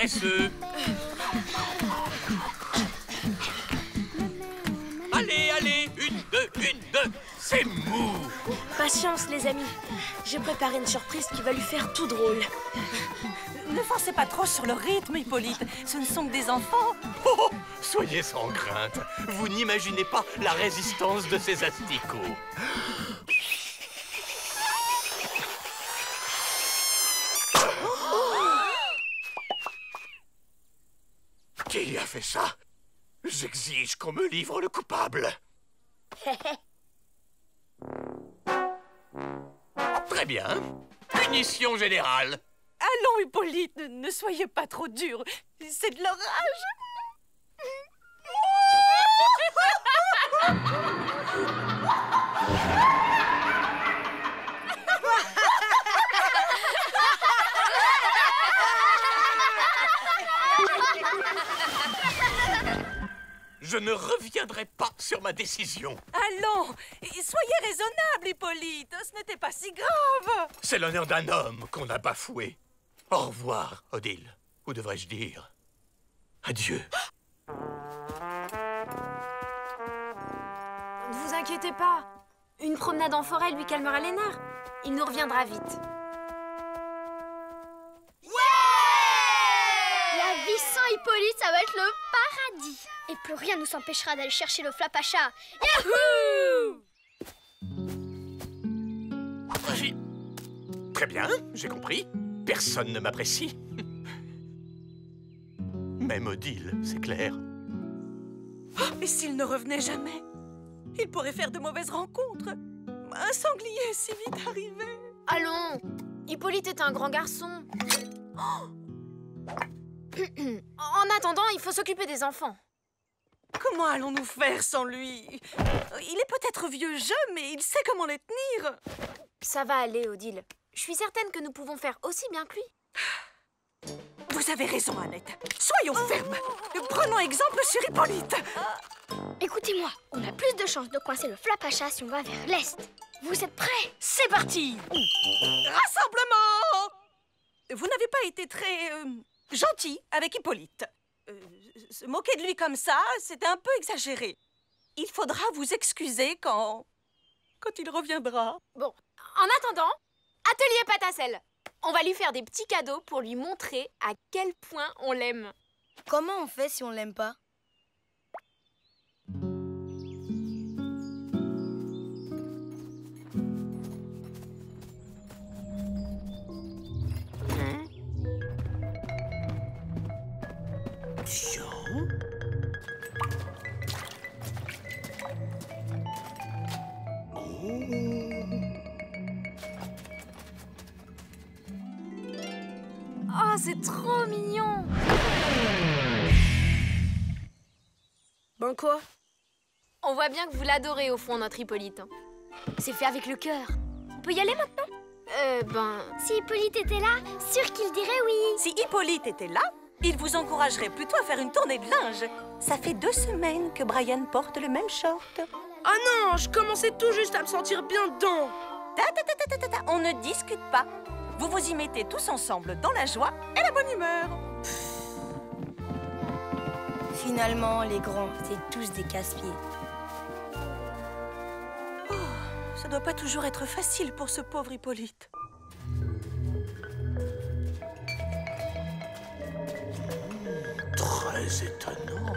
paresseux. Allez, allez, une, deux, c'est mou. Patience, les amis. J'ai préparé une surprise qui va lui faire tout drôle. Ne forcez pas trop sur le rythme, Hippolyte. Ce ne sont que des enfants. Oh, soyez sans crainte. Vous n'imaginez pas la résistance de ces asticots. Qui a fait ça? J'exige qu'on me livre le coupable. Très bien. Punition générale. Allons, Hippolyte, ne soyez pas trop dur. C'est de l'orage. Je ne reviendrai pas sur ma décision. Allons, soyez raisonnable, Hippolyte. Ce n'était pas si grave. C'est l'honneur d'un homme qu'on a bafoué. Au revoir, Odile. Ou devrais-je dire adieu. Ne vous inquiétez pas. Une promenade en forêt lui calmera les nerfs. Il nous reviendra vite. La vie sans Hippolyte, ça va être le paradis. Et plus rien nous empêchera d'aller chercher le Flapacha. Yahoo! Très bien, j'ai compris. Personne ne m'apprécie. Même Odile, c'est clair. Et s'il ne revenait jamais? Il pourrait faire de mauvaises rencontres. Un sanglier si vite arrivé. Allons, Hippolyte est un grand garçon. En attendant, il faut s'occuper des enfants. Comment allons-nous faire sans lui? Il est peut-être vieux jeu, mais il sait comment les tenir. Ça va aller, Odile. Je suis certaine que nous pouvons faire aussi bien que lui. Vous avez raison, Annette. Soyons fermes. Prenons exemple sur Hippolyte. Écoutez-moi, on a plus de chances de coincer le Flapacha si on va vers l'est. Vous êtes prêts? C'est parti. Rassemblement. Vous n'avez pas été très gentil avec Hippolyte. Se moquer de lui comme ça, c'était un peu exagéré. Il faudra vous excuser quand il reviendra. Bon, en attendant, atelier Patacelle. On va lui faire des petits cadeaux pour lui montrer à quel point on l'aime. Comment on fait si on l'aime pas? Oh, c'est trop mignon. Ben quoi? On voit bien que vous l'adorez au fond, notre Hippolyte. C'est fait avec le cœur. On peut y aller maintenant? Si Hippolyte était là, sûr qu'il dirait oui. Si Hippolyte était là, il vous encouragerait plutôt à faire une tournée de linge. Ça fait 2 semaines que Brian porte le même short. Ah non, je commençais tout juste à me sentir bien dedans. On ne discute pas. Vous vous y mettez tous ensemble dans la joie et la bonne humeur. Finalement, les grands, c'est tous des casse-pieds. Ça doit pas toujours être facile pour ce pauvre Hippolyte. Très étonnant.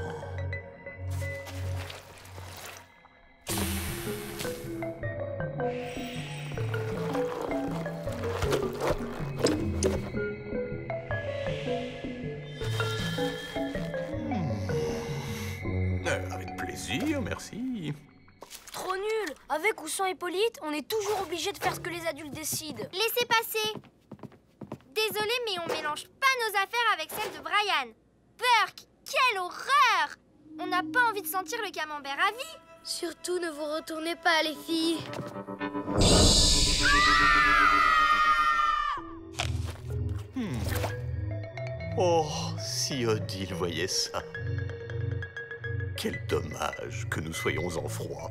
Avec plaisir, merci. Trop nul. Avec ou sans Hippolyte, on est toujours obligé de faire ce que les adultes décident. Laissez passer. Désolé, mais on mélange pas nos affaires avec celles de Brian. Burke, quelle horreur! On n'a pas envie de sentir le camembert à vie. Surtout, ne vous retournez pas, les filles. Oh, si Odile voyait ça. Quel dommage que nous soyons en froid.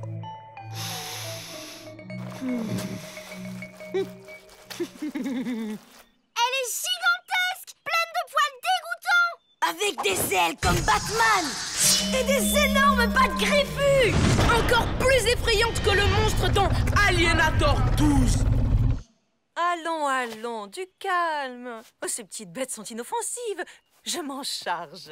Elle est gigantesque, pleine de poils dégoûtants. belle comme Batman. Et des énormes pattes griffues. Encore plus effrayante que le monstre dans Alienator 12. Allons, allons, du calme. Oh, ces petites bêtes sont inoffensives. Je m'en charge.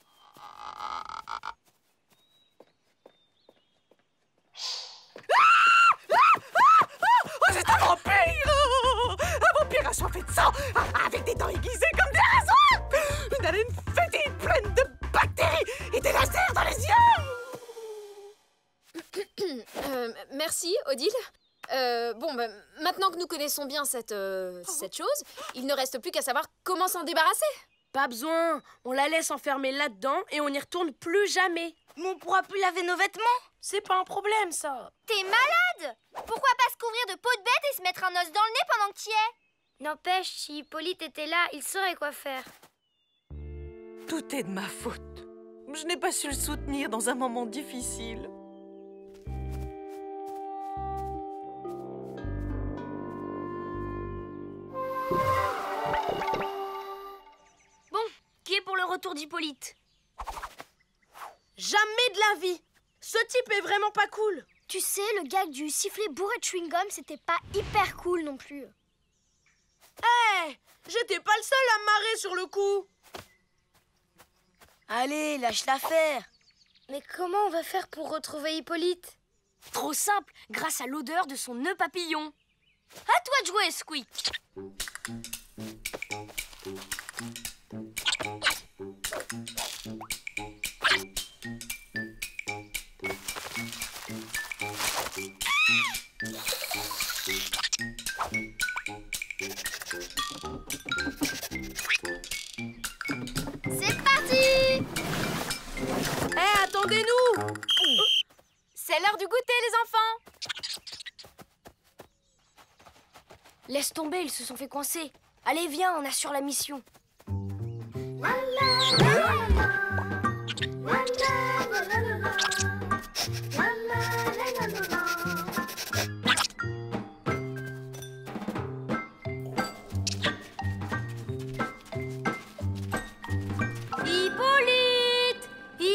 Oh, c'est un vampire! Un vampire assoiffé de sang, avec des dents aiguisées comme des rasoirs! Une haleine fétide pleine de bactéries et des lasers dans les yeux! Merci, Odile. Maintenant que nous connaissons bien cette chose, il ne reste plus qu'à savoir comment s'en débarrasser. Pas besoin, on la laisse enfermer là-dedans et on n'y retourne plus jamais. Mais on pourra plus laver nos vêtements. C'est pas un problème, ça. T'es malade? Pourquoi pas se couvrir de peau de bête et se mettre un os dans le nez pendant que t'y es? N'empêche, si Hippolyte était là, il saurait quoi faire. Tout est de ma faute. Je n'ai pas su le soutenir dans un moment difficile. Bon, qui est pour le retour d'Hippolyte? Jamais de la vie. Ce type est vraiment pas cool. Tu sais, le gag du sifflet bourré de chewing-gum, c'était pas hyper cool non plus. Hé, j'étais pas le seul à me marrer sur le coup. Allez, lâche l'affaire. Mais comment on va faire pour retrouver Hippolyte? Trop simple, grâce à l'odeur de son nœud papillon. À toi de jouer, Squeak. C'est parti! Hé, attendez-nous! C'est l'heure du goûter, les enfants. Laisse tomber, ils se sont fait coincer. Allez, viens, on assure la mission. Hippolyte!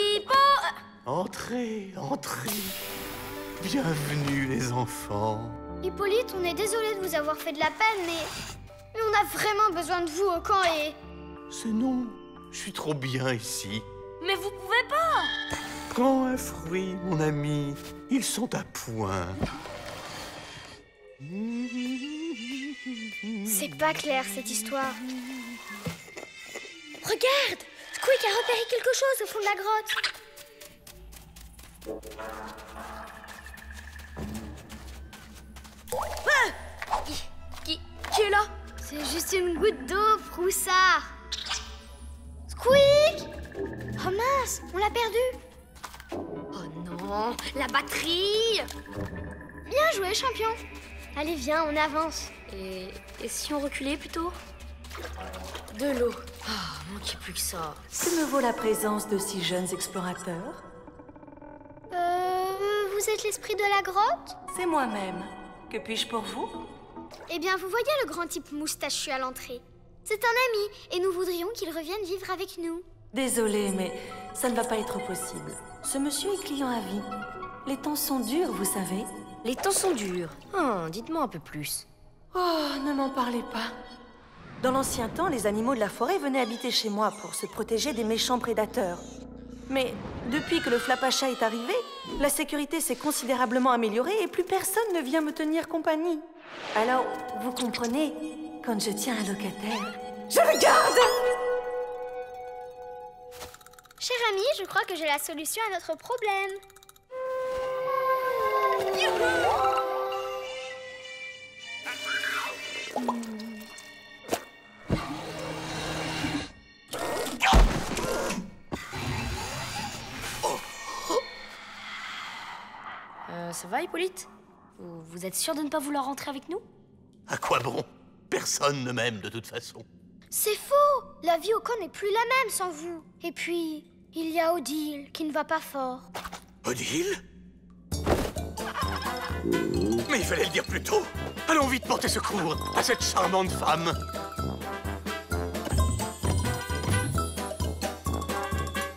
Entrez, entrez. Bienvenue, les enfants. Hippolyte, on est désolé de vous avoir fait de la peine, mais on a vraiment besoin de vous au camp et... C'est non, je suis trop bien ici. Mais vous pouvez pas! Prends un fruit, mon ami. Ils sont à point. C'est pas clair, cette histoire. Regarde! Squeak a repéré quelque chose au fond de la grotte. Ah! Qui est là? C'est juste une goutte d'eau, Proussard. Squeak! Oh mince, on l'a perdu. Oh non, la batterie! Bien joué, champion. Allez, viens, on avance. Et si on reculait plutôt? De l'eau. Oh, manquait plus que ça. Que me vaut la présence de si jeunes explorateurs? Vous êtes l'esprit de la grotte? C'est moi-même. Que puis-je pour vous? Eh bien, vous voyez le grand type moustachu à l'entrée? C'est un ami, et nous voudrions qu'il revienne vivre avec nous. Désolée, mais ça ne va pas être possible. Ce monsieur est client à vie. Les temps sont durs, vous savez. Les temps sont durs. Oh, dites-moi un peu plus. Oh, ne m'en parlez pas. Dans l'ancien temps, les animaux de la forêt venaient habiter chez moi pour se protéger des méchants prédateurs. Mais depuis que le Flapacha est arrivé, la sécurité s'est considérablement améliorée et plus personne ne vient me tenir compagnie. Alors, vous comprenez, quand je tiens un locataire, je le garde! Cher ami, je crois que j'ai la solution à notre problème. Ça va, Hippolyte? Vous êtes sûr de ne pas vouloir rentrer avec nous? À quoi bon? Personne ne m'aime de toute façon. C'est faux! La vie au camp n'est plus la même sans vous. Et puis, il y a Odile qui ne va pas fort. Odile? Mais il fallait le dire plus tôt. Allons vite porter secours à cette charmante femme.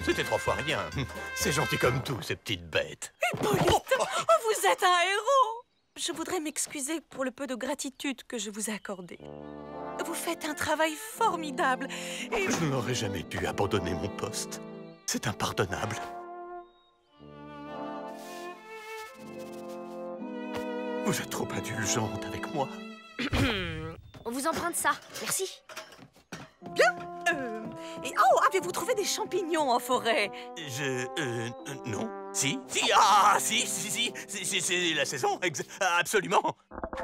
C'était 3 fois rien. C'est gentil comme tout, ces petites bêtes. Hippolyte, vous êtes un héros. Je voudrais m'excuser pour le peu de gratitude que je vous ai accordé. Vous faites un travail formidable et... Je n'aurais jamais dû abandonner mon poste. C'est impardonnable. Vous êtes trop indulgente avec moi. On vous emprunte ça. Merci. Bien. Oh, avez-vous trouvé des champignons en forêt? Non. Si, c'est la saison, absolument.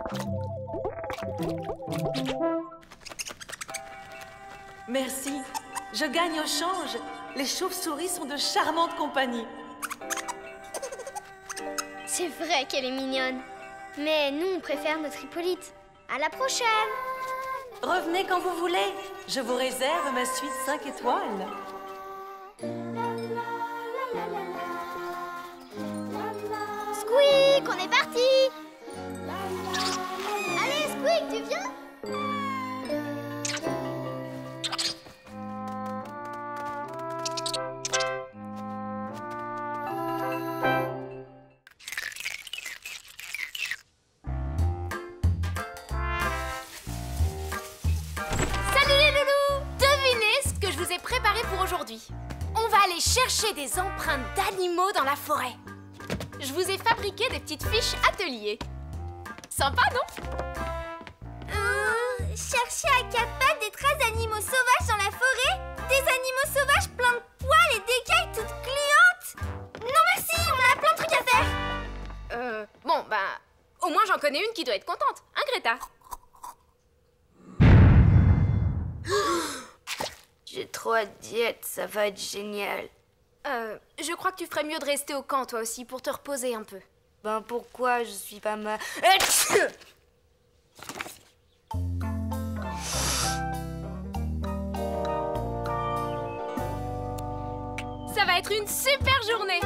Merci. Je gagne au change. Les chauves-souris sont de charmantes compagnies. C'est vrai qu'elle est mignonne. Mais nous, on préfère notre Hippolyte. À la prochaine. Revenez quand vous voulez. Je vous réserve ma suite 5 étoiles. Squeak, on est parti. Allez, Squeak, tu viens? On va aller chercher des empreintes d'animaux dans la forêt. Je vous ai fabriqué des petites fiches atelier. Sympa, non? Chercher à 4 pattes des traces d'animaux sauvages dans la forêt? Des animaux sauvages pleins de poils et d'écailles toutes gluantes? Non merci, on a plein de trucs à faire. Bon, bah, au moins j'en connais une qui doit être contente. Hein, Greta? J'ai trop hâte d'y être, ça va être génial. Je crois que tu ferais mieux de rester au camp, toi aussi, pour te reposer un peu. Ben pourquoi? Je suis pas mal... Ça va être une super journée!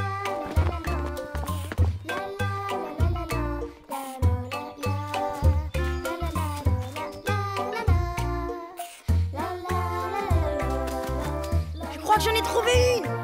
Je crois que j'en ai trouvé une!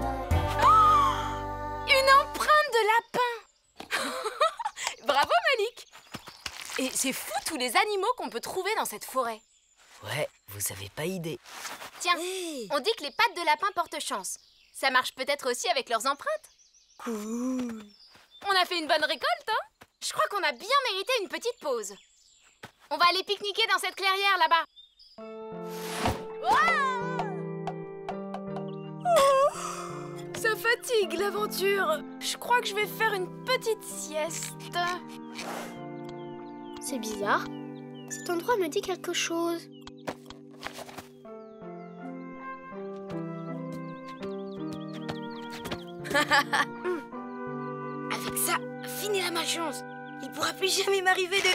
Une empreinte de lapin! Bravo, Malik! Et c'est fou tous les animaux qu'on peut trouver dans cette forêt. Ouais, vous avez pas idée. Tiens, on dit que les pattes de lapin portent chance. Ça marche peut-être aussi avec leurs empreintes. Cool! On a fait une bonne récolte, hein? Je crois qu'on a bien mérité une petite pause. On va aller pique-niquer dans cette clairière là-bas. Ça fatigue l'aventure. Je crois que je vais faire une petite sieste. C'est bizarre. Cet endroit me dit quelque chose. Avec ça, fini la malchance. Il pourra plus jamais m'arriver de...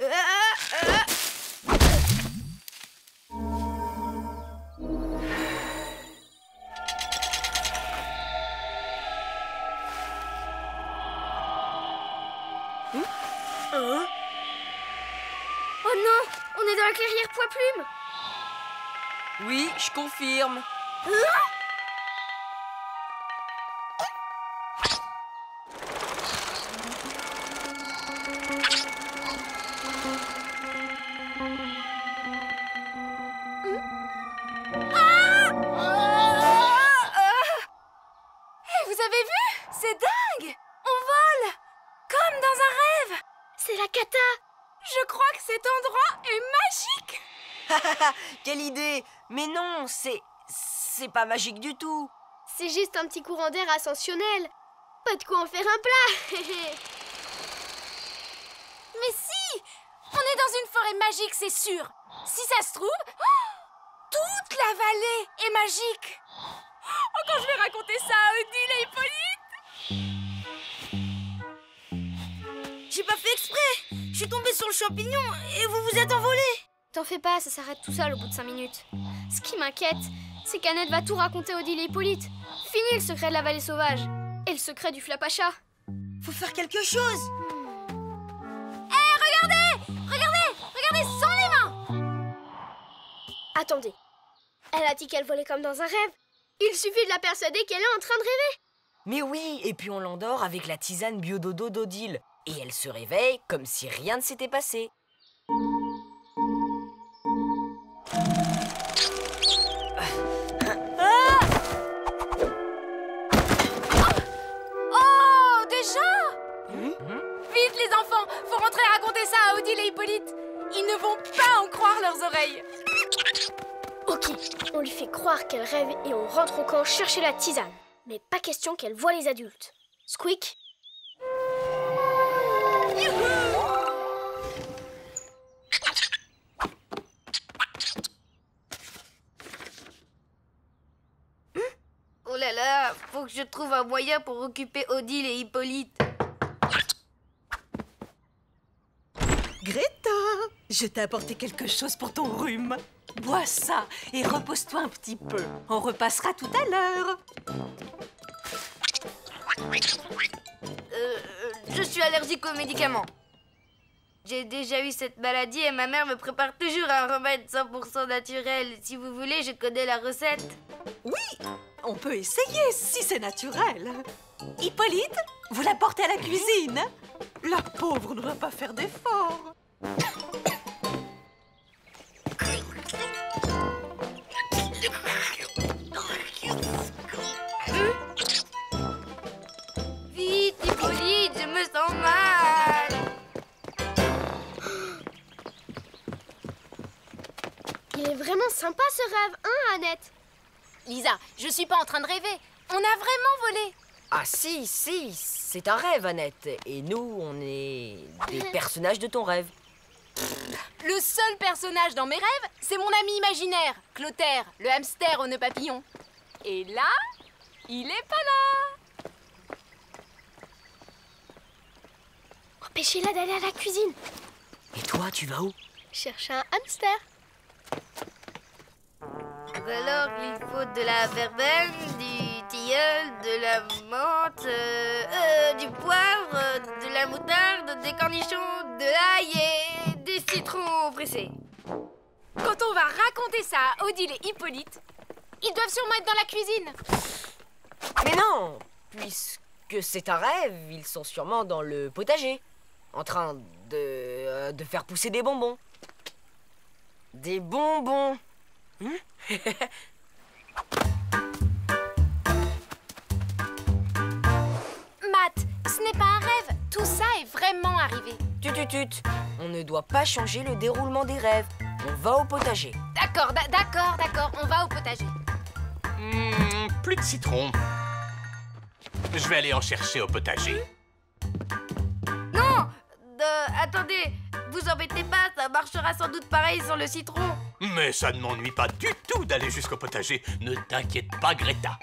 Oh non, on est dans la clairière Pois-Plume. Oui, je confirme. Vous avez vu? C'est dingue! On vole! Comme dans un rêve! C'est la cata. Je crois que cet endroit est magique! Quelle idée! Mais non, c'est pas magique du tout. C'est juste un petit courant d'air ascensionnel. Pas de quoi en faire un plat. Mais si! On est dans une forêt magique, c'est sûr! Si ça se trouve, toute la vallée est magique! Oh, quand je vais raconter ça à Odile et Hippolyte! J'ai pas fait exprès. Je suis tombée sur le champignon et vous vous êtes envolé. T'en fais pas, ça s'arrête tout seul au bout de 5 minutes. Ce qui m'inquiète, c'est qu'Annette va tout raconter à Odile et Hippolyte. Fini le secret de la vallée sauvage. Et le secret du flapacha. Faut faire quelque chose. Regardez, sans les mains. Attendez. Elle a dit qu'elle volait comme dans un rêve. Il suffit de la persuader qu'elle est en train de rêver. Mais oui, et puis on l'endort avec la tisane Biododo d'Odile. Et elle se réveille comme si rien ne s'était passé. Oh, déjà? Vite les enfants, faut rentrer raconter ça à Odile et Hippolyte. Ils ne vont pas en croire leurs oreilles. Ok, on lui fait croire qu'elle rêve et on rentre au camp chercher la tisane. Mais pas question qu'elle voie les adultes. Squeak. Oh là là, faut que je trouve un moyen pour occuper Odile et Hippolyte. Greta, je t'ai apporté quelque chose pour ton rhume. Bois ça et repose-toi un petit peu. On repassera tout à l'heure. Je suis allergique aux médicaments. J'ai déjà eu cette maladie et ma mère me prépare toujours un remède 100% naturel. Si vous voulez, je connais la recette. Oui, on peut essayer si c'est naturel. Hippolyte, vous la portez à la cuisine. La pauvre ne doit pas faire d'efforts. Vite, Hippolyte, je me sens mal. Il est vraiment sympa ce rêve, hein, Annette? Lisa, je suis pas en train de rêver. On a vraiment volé. Ah si, c'est un rêve, Annette. Et nous, on est des personnages de ton rêve. Le seul personnage dans mes rêves, c'est mon ami imaginaire, Clotaire, le hamster aux nœuds papillons. Et là, il est pas là. Empêchez-la d'aller à la cuisine. Et toi, tu vas où? Chercher un hamster. Alors, il faut de la verveine, du tilleul, de la menthe, du poivre, de la moutarde, des cornichons, de l'ail et des citrons pressés. Quand on va raconter ça à Odile et Hippolyte, ils doivent sûrement être dans la cuisine. Mais non, puisque c'est un rêve, ils sont sûrement dans le potager, en train de faire pousser des bonbons. Des bonbons. Matt, ce n'est pas un rêve. Tout ça est vraiment arrivé. Tut. On ne doit pas changer le déroulement des rêves. On va au potager. D'accord, on va au potager. Plus de citron. Je vais aller en chercher au potager. Non, attendez, vous embêtez pas, ça marchera sans doute pareil sans le citron. Mais ça ne m'ennuie pas du tout d'aller jusqu'au potager. Ne t'inquiète pas, Greta.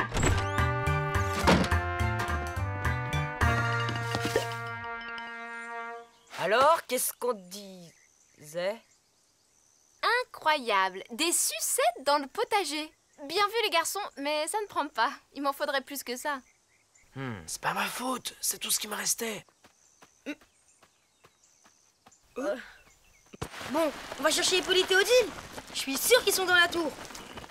Alors, qu'est-ce qu'on disait? Incroyable, des sucettes dans le potager. Bien vu les garçons, mais ça ne prend pas. Il m'en faudrait plus que ça. C'est pas ma faute, c'est tout ce qui me restait. Bon, on va chercher Hippolyte et Odile. Je suis sûre qu'ils sont dans la tour.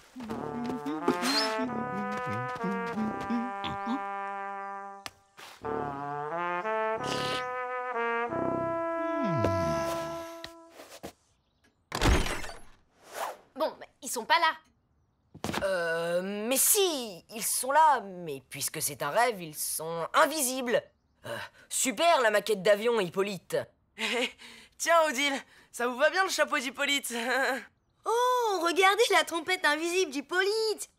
Bon, mais ils sont pas là. Mais si, ils sont là. Mais puisque c'est un rêve, ils sont invisibles. Super la maquette d'avion, Hippolyte. Tiens, Odile, ça vous va bien le chapeau d'Hippolyte? Oh, regardez la trompette invisible d'Hippolyte.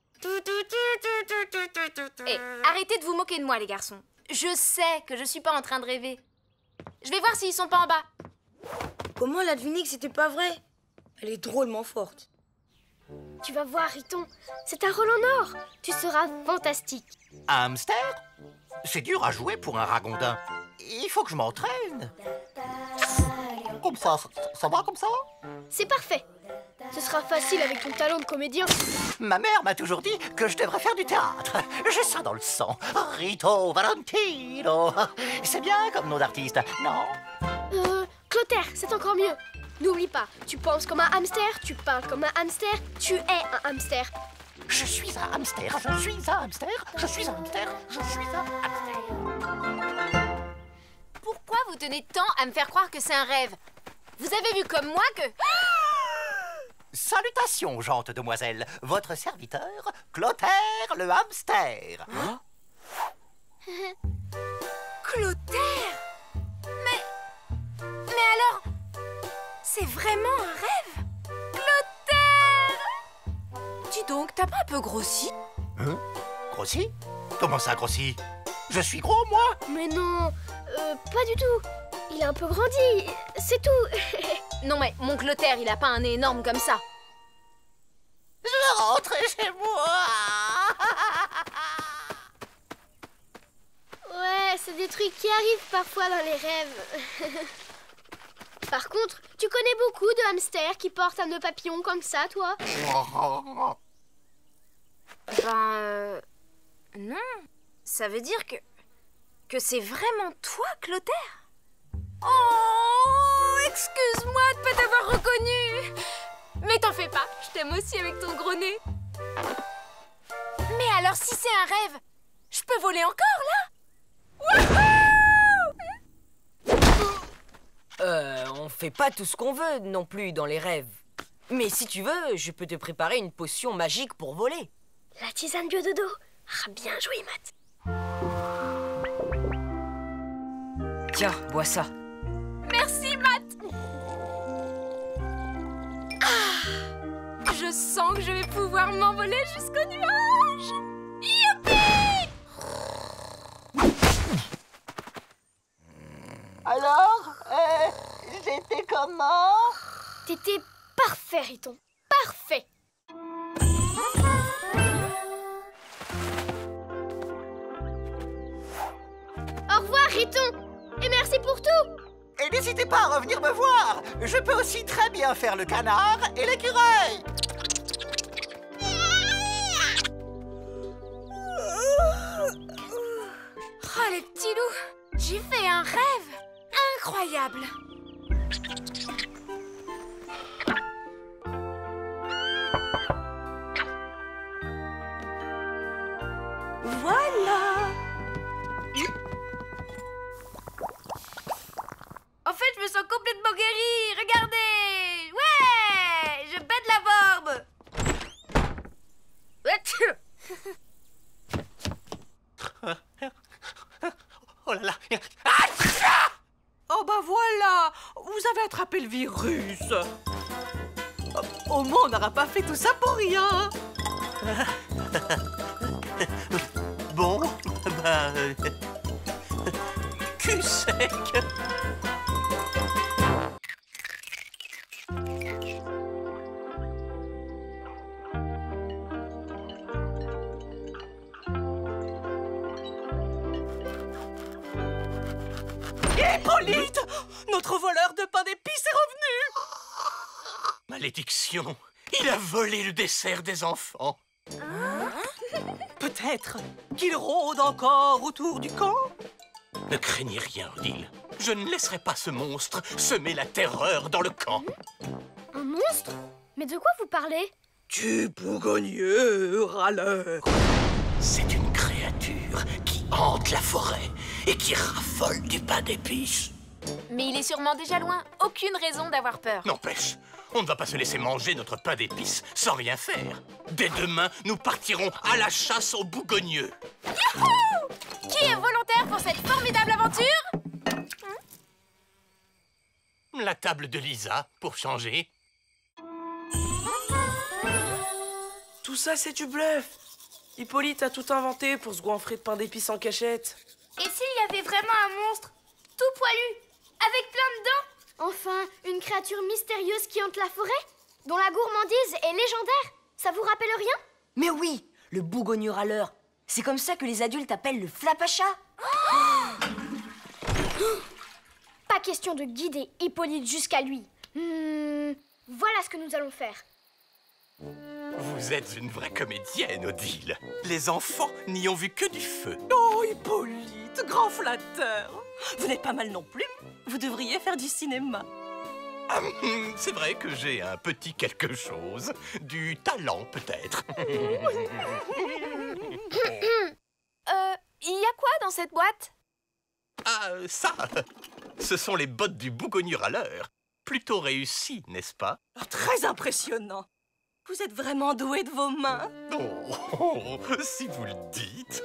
Eh, arrêtez de vous moquer de moi, les garçons. Je sais que je suis pas en train de rêver. Je vais voir s'ils sont pas en bas. Comment elle a deviné que c'était pas vrai? Elle est drôlement forte. Tu vas voir, Riton. C'est un rôle en or. Tu seras fantastique. Un hamster? C'est dur à jouer pour un ragondin. Il faut que je m'entraîne. Comme ça va comme ça? C'est parfait. Ce sera facile avec ton talent de comédien. Ma mère m'a toujours dit que je devrais faire du théâtre. J'ai ça dans le sang. Rito Valentino. C'est bien comme nom d'artiste, non? Clotaire, c'est encore mieux. N'oublie pas, tu penses comme un hamster, tu parles comme un hamster, tu es un hamster. Je suis un hamster, je suis un hamster, je suis un hamster, je suis un hamster. Pourquoi vous tenez tant à me faire croire que c'est un rêve? Vous avez vu comme moi que... Salutations, gentes demoiselles. Votre serviteur, Clotaire le hamster. Hein? Clotaire? Mais alors... C'est vraiment un rêve? Clotaire! Dis donc, t'as pas un peu grossi? Hein? Grossi? Comment ça, grossi? Je suis gros, moi? Mais non, pas du tout. Il a un peu grandi, c'est tout. Non mais mon Clotaire, il a pas un nez énorme comme ça. Je veux rentrer chez moi. Ouais, c'est des trucs qui arrivent parfois dans les rêves. Par contre, tu connais beaucoup de hamsters qui portent un nœud papillon comme ça, toi? Non. Ça veut dire que c'est vraiment toi, Clotaire? Oh, excuse-moi de pas t'avoir reconnu. Mais t'en fais pas, je t'aime aussi avec ton gros nez. Mais alors si c'est un rêve, je peux voler encore là? On fait pas tout ce qu'on veut non plus dans les rêves. Mais si tu veux, je peux te préparer une potion magique pour voler. La tisane biododo. Ah, bien joué, Matt. Tiens, bois ça. Merci, Matt. Ah, je sens que je vais pouvoir m'envoler jusqu'au nuage. Youpi! Alors, j'étais comment? T'étais parfait, Riton. Parfait. Au revoir, Riton. Et merci pour tout. Et n'hésitez pas à revenir me voir. Je peux aussi très bien faire le canard et l'écureuil. Oh, les petits loups, j'ai fait un rêve incroyable. Voilà. En fait, je me sens complètement guérie. Regardez. Ouais, je pète la barbe. Oh là là. Oh bah voilà, vous avez attrapé le virus. Au moins, on n'aura pas fait tout ça pour rien. Bon, bah... cul sec. Hippolyte, notre voleur de pain d'épices est revenu. Malédiction, il a volé le dessert des enfants. Peut-être qu'il rôde encore autour du camp. Ne craignez rien, Odile. Je ne laisserai pas ce monstre semer la terreur dans le camp. Un monstre? Mais de quoi vous parlez? Tu bougonnieux râleur. C'est une créature qui hante la forêt et qui raffole du pain d'épices. Mais il est sûrement déjà loin. Aucune raison d'avoir peur. N'empêche, on ne va pas se laisser manger notre pain d'épices sans rien faire. Dès demain, nous partirons à la chasse aux bougogneux. Youhou! Qui est volontaire pour cette formidable aventure? La table de Lisa, pour changer. Tout ça, c'est du bluff. Hippolyte a tout inventé pour se goinfrer de pain d'épices en cachette. Et s'il y avait vraiment un monstre, tout poilu, avec plein de dents? Enfin, une créature mystérieuse qui hante la forêt, dont la gourmandise est légendaire. Ça vous rappelle rien? Mais oui, le bougogneux râleur. C'est comme ça que les adultes appellent le flapacha. Pas question de guider Hippolyte jusqu'à lui. Voilà ce que nous allons faire. Vous êtes une vraie comédienne, Odile. Les enfants n'y ont vu que du feu. Oh, Hippolyte, grand flatteur. Vous n'êtes pas mal non plus. Vous devriez faire du cinéma. C'est vrai que j'ai un petit quelque chose. Du talent, peut-être. Il y a quoi dans cette boîte? Ah, ça, ce sont les bottes du bougonnier râleur. Plutôt réussi, n'est-ce pas? Oh, très impressionnant. Vous êtes vraiment doué de vos mains. Oh, si vous le dites.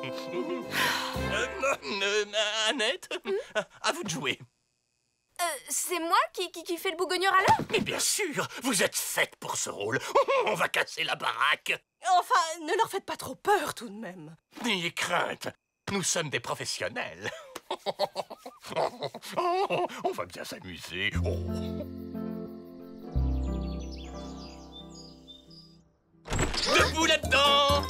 Annette, à vous de jouer. C'est moi qui fais le bougonnieur à l'heure? Mais bien sûr, vous êtes faite pour ce rôle. On va casser la baraque. Enfin, ne leur faites pas trop peur tout de même. N'ayez crainte, nous sommes des professionnels. On va bien s'amuser. Debout là-dedans!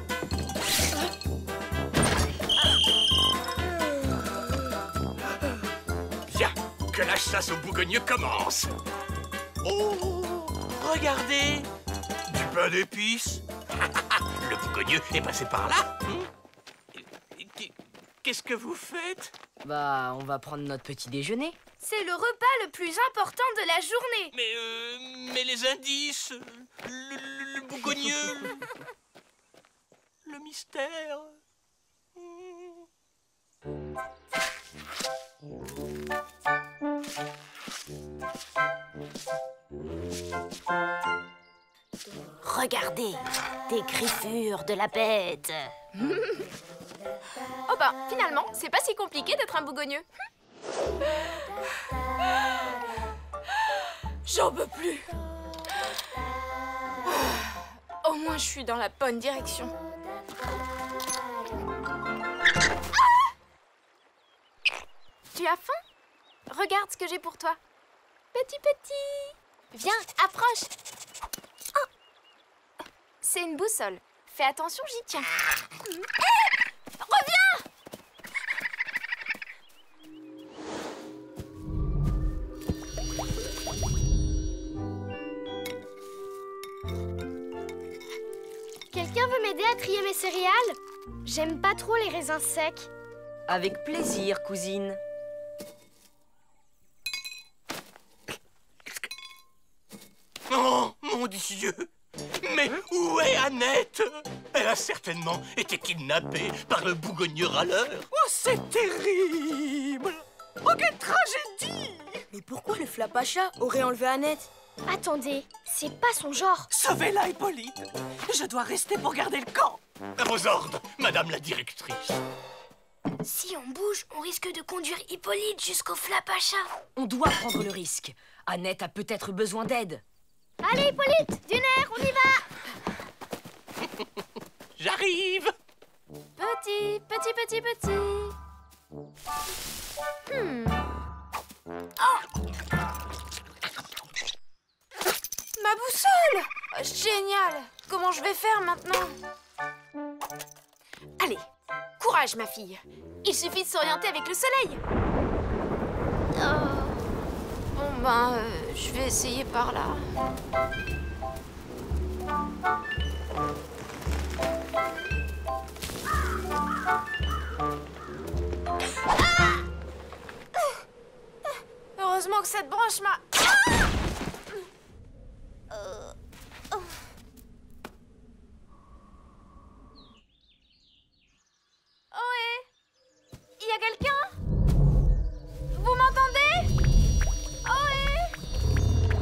Bien, que la chasse au bougonnieux commence. Oh, regardez, du pain d'épices. Le bougonnieux est passé par là. Qu'est-ce que vous faites? Bah, on va prendre notre petit déjeuner. C'est le repas le plus important de la journée. Mais les indices, le bougonnieux, le mystère. Regardez, des griffures de la bête. Oh bah, finalement, c'est pas si compliqué d'être un bougonnieux. J'en peux plus. Au moins, je suis dans la bonne direction. Tu as faim? Regarde ce que j'ai pour toi. Petit. Viens, approche. Oh. C'est une boussole. Fais attention, j'y tiens. Reviens! Quelqu'un veut m'aider à trier mes céréales? J'aime pas trop les raisins secs. Avec plaisir, cousine. Oh, mon Dieu! Mais où est Annette? Elle a certainement été kidnappée par le bougonnieux râleur. Oh, c'est terrible! Oh, quelle tragédie! Mais pourquoi le Flapacha aurait enlevé Annette? Attendez, c'est pas son genre. Sauvez-la, Hippolyte! Je dois rester pour garder le camp. À vos ordres, madame la directrice. Si on bouge, on risque de conduire Hippolyte jusqu'au Flapacha. On doit prendre le risque. Annette a peut-être besoin d'aide. Allez, Hippolyte, d'une air, on y va! J'arrive! Petit. Ma boussole! Génial! Comment je vais faire maintenant? Allez, courage ma fille. Il suffit de s'orienter avec le soleil. Bon ben, je vais essayer par là. Heureusement que cette branche m'a... Ohé! Il y a quelqu'un? Vous m'entendez? Ohé!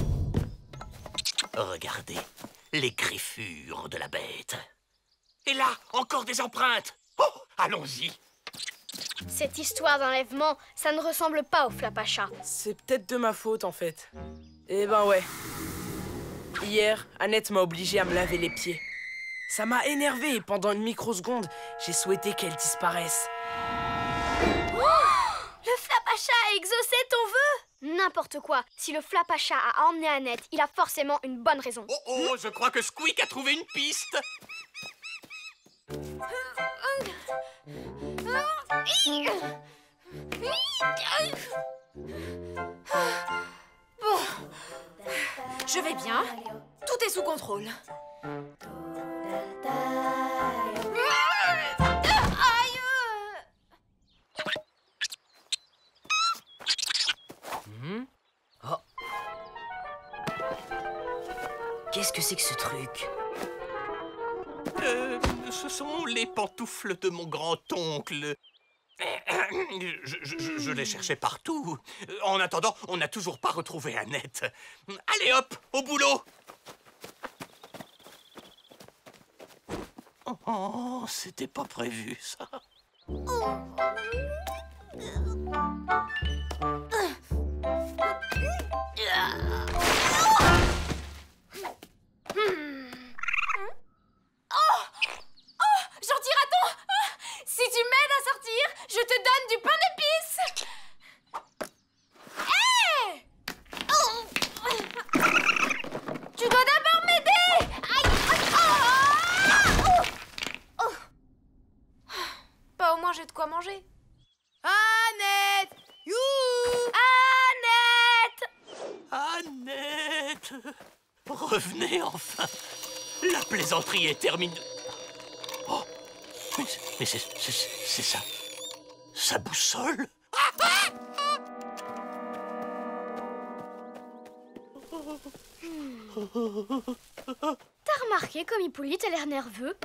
Regardez, les griffures de la bête. Et là, encore des empreintes. Oh, allons-y. Cette histoire d'enlèvement, ça ne ressemble pas au Flapacha. C'est peut-être de ma faute, en fait. Eh ben ouais. Hier, Annette m'a obligé à me laver les pieds. Ça m'a énervé et pendant une microseconde, j'ai souhaité qu'elle disparaisse. Le Flapacha a exaucé ton vœu! N'importe quoi. Si le Flapacha a emmené Annette, il a forcément une bonne raison. Oh, je crois que Squeak a trouvé une piste. Bon, je vais bien. Tout est sous contrôle. Aïe! Oh, Qu'est-ce que c'est que ce truc? Ce sont les pantoufles de mon grand-oncle. Je les cherchais partout. En attendant, on n'a toujours pas retrouvé Annette. Allez hop, au boulot! Oh, c'était pas prévu, ça. Gentil raton! Si tu m'aides à sortir, je te donne du pain d'épices! Hé! Tu dois d'abord m'aider! Aïe! Bah au moins j'ai de quoi manger. Annette! Youhou! Annette! Annette! Revenez enfin! La plaisanterie est terminée. Oh! Mais c'est ça. Sa boussole? T'as remarqué comme Hippolyte a l'air nerveux?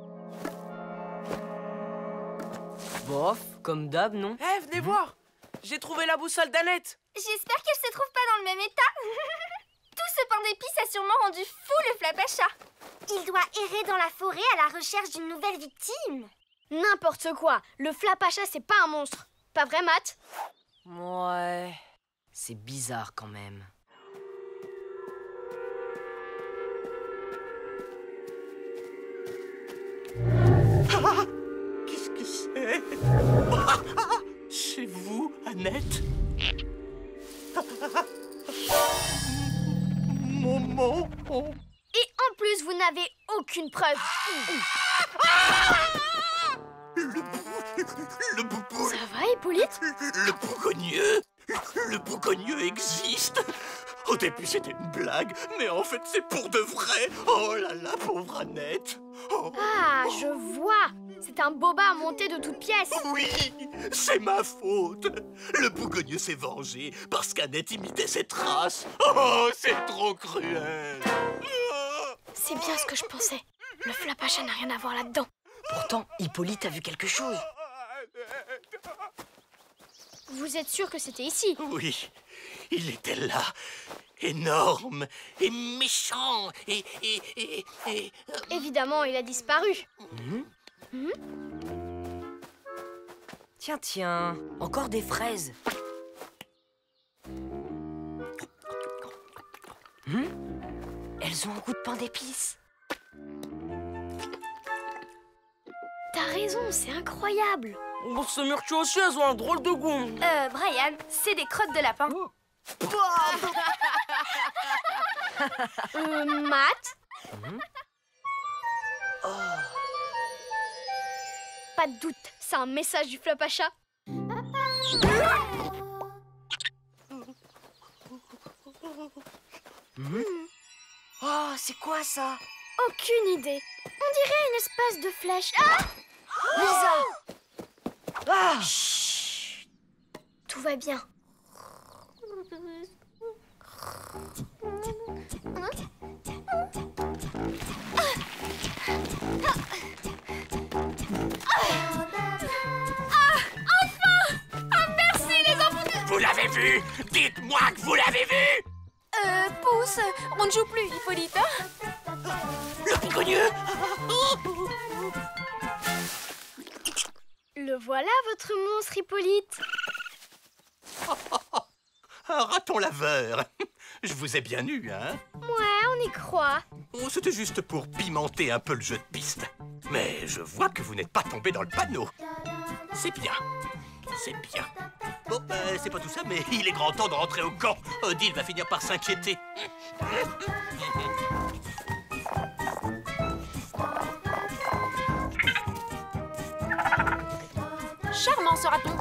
Bof, comme d'hab, non? Eh, venez voir! J'ai trouvé la boussole d'Annette! J'espère qu'elle se trouve pas dans le même état. Tout ce pain d'épices a sûrement rendu fou le Flapacha. Il doit errer dans la forêt à la recherche d'une nouvelle victime. N'importe quoi. Le Flapacha, c'est pas un monstre. Pas vrai, Matt? Ouais... C'est bizarre quand même. Qu'est-ce que c'est? C'est vous, Annette? Maman? Et en plus, vous n'avez aucune preuve. Le boubou... Ça va, Hippolyte? Le bougogneux existe. Au début, c'était une blague, mais en fait, c'est pour de vrai. Oh là là, pauvre Annette. Oh. Ah, je vois. C'est un boba monté de toutes pièces. Oui, c'est ma faute. Le bougogneux s'est vengé parce qu'Annette imitait ses traces. Oh, c'est trop cruel. C'est bien ce que je pensais. Le Flapacha n'a rien à voir là-dedans. Pourtant, Hippolyte a vu quelque chose. Vous êtes sûr que c'était ici? Oui, il était là, énorme et méchant et... Évidemment, il a disparu. Tiens, tiens, encore des fraises. Elles ont un goût de pain d'épices. T'as raison, c'est incroyable. Oh, ce murtu aussi, elles ont un drôle de goût. Brian, c'est des crottes de lapin. Matt? Pas de doute, c'est un message du Flapacha. Oh, c'est quoi ça? Aucune idée. On dirait une espèce de flèche. Ah! Lisa! Ah! Chut. Tout va bien. Merci les enfants. Vous l'avez vu? Dites-moi que vous l'avez vu! Pousse, on ne joue plus, Hippolyte. Le bougogneux! Le voilà, votre monstre, Hippolyte. Un raton laveur. Je vous ai bien eu, hein? Ouais, on y croit. Oh, c'était juste pour pimenter un peu le jeu de piste. Mais je vois que vous n'êtes pas tombé dans le panneau. C'est bien. C'est bien. Bon, c'est pas tout ça, mais il est grand temps de rentrer au camp. Odile va finir par s'inquiéter. Charmant ce raton.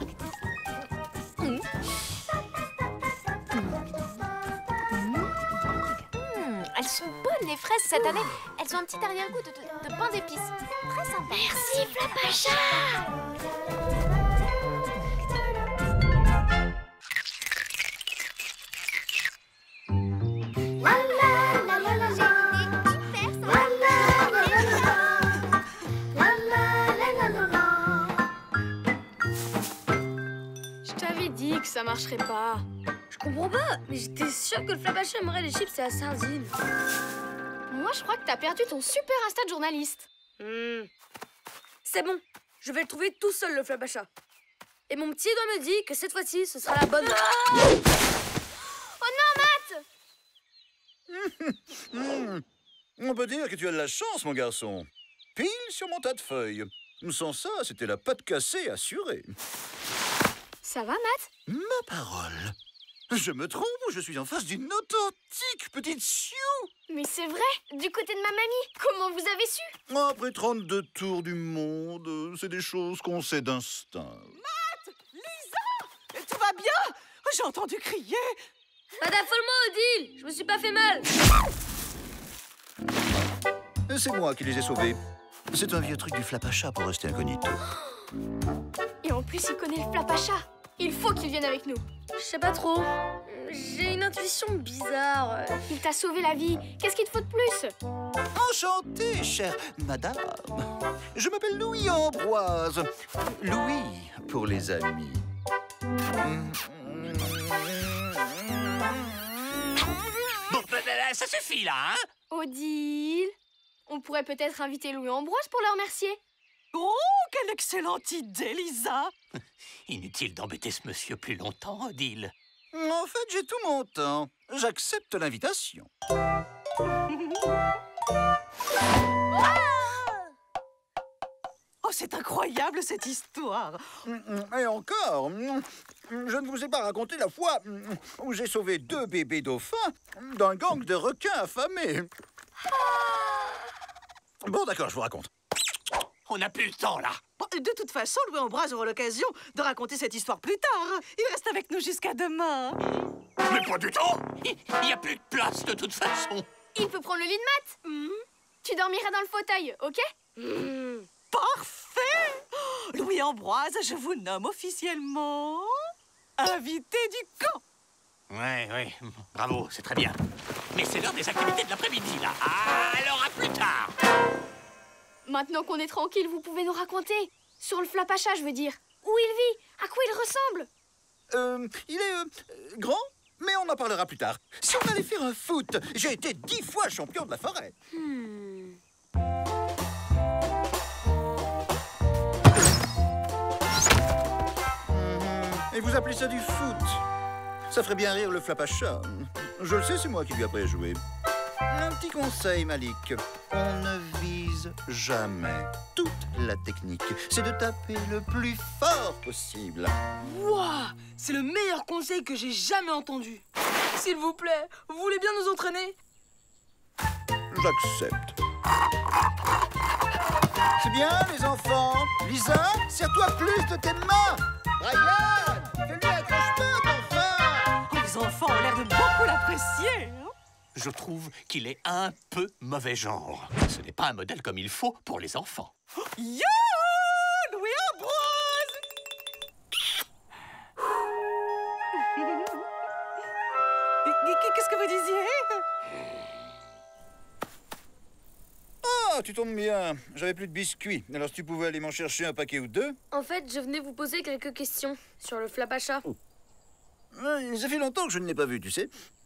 Elles sont bonnes les fraises cette année. Elles ont un petit arrière-goût de pain d'épices. Très sympa. Merci, Flapacha. ça marcherait pas. Je comprends pas, mais j'étais sûre que le Flapacha aimerait les chips et la sardine. Moi, je crois que t'as perdu ton super instat de journaliste. C'est bon, je vais le trouver tout seul, le Flapacha. Et mon petit doigt me dit que cette fois-ci, ce sera la bonne. Oh non, Matt! On peut dire que tu as de la chance, mon garçon. Pile sur mon tas de feuilles. Sans ça, c'était la patte cassée assurée. Ça va, Matt? Ma parole. Je me trompe ou je suis en face d'une authentique petite sioux? Mais c'est vrai, du côté de ma mamie. Comment vous avez su? Après 32 tours du monde, c'est des choses qu'on sait d'instinct. Matt! Lisa! Tout va bien? J'ai entendu crier. Pas d'affolement, Odile! Je me suis pas fait mal! C'est moi qui les ai sauvés. C'est un vieux truc du Flapacha pour rester incognito. Et en plus, il connaît le Flapacha. Il faut qu'il vienne avec nous. Je sais pas trop. J'ai une intuition bizarre. Il t'a sauvé la vie. Qu'est-ce qu'il te faut de plus? Enchanté, chère madame. Je m'appelle Louis Ambroise. Louis pour les amis. Bon, ça suffit, là, hein? Odile, on pourrait peut-être inviter Louis Ambroise pour le remercier. Oh, quelle excellente idée, Lisa! Inutile d'embêter ce monsieur plus longtemps, Odile. En fait, j'ai tout mon temps. J'accepte l'invitation. Oh, c'est incroyable, cette histoire! Et encore, je ne vous ai pas raconté la fois où j'ai sauvé 2 bébés dauphins d'un gang de requins affamés. Bon, d'accord, je vous raconte. On n'a plus le temps, là. Bon, de toute façon, Louis Ambroise aura l'occasion de raconter cette histoire plus tard. Il reste avec nous jusqu'à demain. Mais pas du tout. Il n'y a plus de place, de toute façon. Il peut prendre le lit de Matt. Tu dormiras dans le fauteuil, ok? Parfait! Louis Ambroise, je vous nomme officiellement invité du camp. Ouais, bravo, c'est très bien. Mais c'est l'heure des activités de l'après-midi, là. Alors, à plus tard. Maintenant qu'on est tranquille, vous pouvez nous raconter. Sur le Flapacha, je veux dire. Où il vit? À quoi il ressemble? Il est grand, mais on en parlera plus tard. Si on allait faire un foot, j'ai été 10 fois champion de la forêt. Et vous appelez ça du foot? Ça ferait bien rire le Flapacha. Je le sais, c'est moi qui lui apprends à jouer. Un petit conseil, Malik. On ne vise jamais. Toute la technique, c'est de taper le plus fort possible. Wouah! C'est le meilleur conseil que j'ai jamais entendu. S'il vous plaît, vous voulez bien nous entraîner? J'accepte. C'est bien, les enfants. Lisa, serre-toi plus de tes mains. Brian, fais-lui un croche-patte, enfin. Les enfants ont l'air de beaucoup l'apprécier. Je trouve qu'il est un peu mauvais genre. Ce n'est pas un modèle comme il faut pour les enfants. Yo, Louis Ambroise! Qu'est-ce que vous disiez? Ah, tu tombes bien. J'avais plus de biscuits. Alors si tu pouvais aller m'en chercher un paquet ou 2. En fait, je venais vous poser quelques questions sur le Flapacha. Ça fait longtemps que je ne l'ai pas vu, tu sais.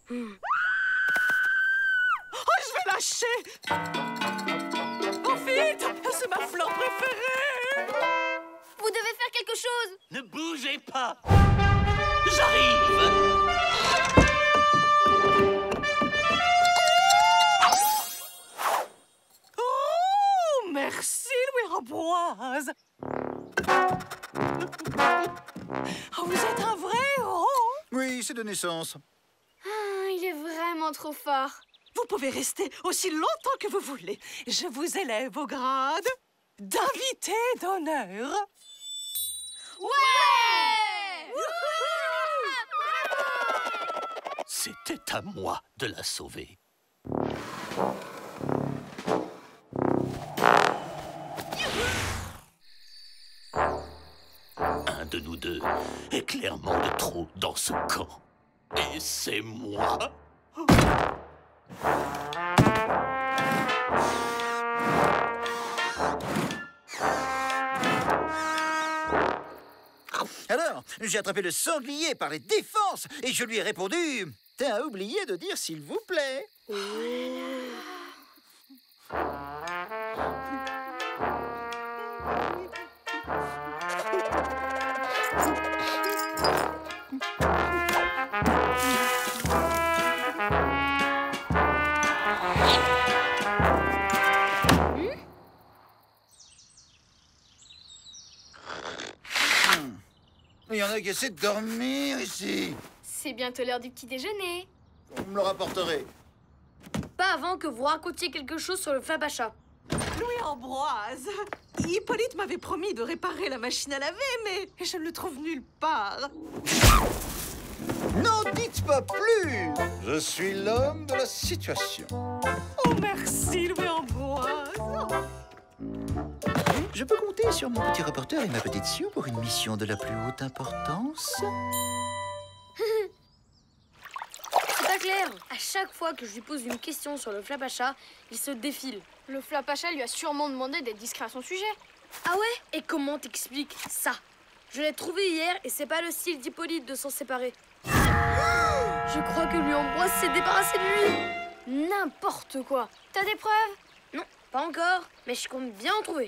Oh, je vais lâcher! Oh, vite! C'est ma fleur préférée! Vous devez faire quelque chose. Ne bougez pas. J'arrive. Oh, merci, Louis Ambroise! Oh, vous êtes un vrai héros! Oui, c'est de naissance. Il est vraiment trop fort. Vous pouvez rester aussi longtemps que vous voulez. Je vous élève au grade d'invité d'honneur. Ouais! C'était à moi de la sauver. Un de nous deux est clairement de trop dans ce camp. Et c'est moi. Alors, j'ai attrapé le sanglier par les défenses et je lui ai répondu « T'as oublié de dire s'il vous plaît ». Il y en a qui essaient de dormir ici. C'est bientôt l'heure du petit déjeuner. Vous me le rapporterez. Pas avant que vous racontiez quelque chose sur le Flapacha. Louis-Ambroise, Hippolyte m'avait promis de réparer la machine à laver, mais je ne le trouve nulle part. N'en dites pas plus. Je suis l'homme de la situation. Oh, merci, Louis-Ambroise. Je peux compter sur mon petit reporter et ma petite Sue pour une mission de la plus haute importance. C'est pas clair. À chaque fois que je lui pose une question sur le Flapacha, il se défile. Le Flapacha lui a sûrement demandé d'être discret à son sujet. Ah ouais? Et comment t'expliques ça? Je l'ai trouvé hier et c'est pas le style d'Hippolyte de s'en séparer. Je crois que Louis-Ambroise s'est débarrassé de lui. N'importe quoi. T'as des preuves? Non, pas encore, mais je compte bien en trouver.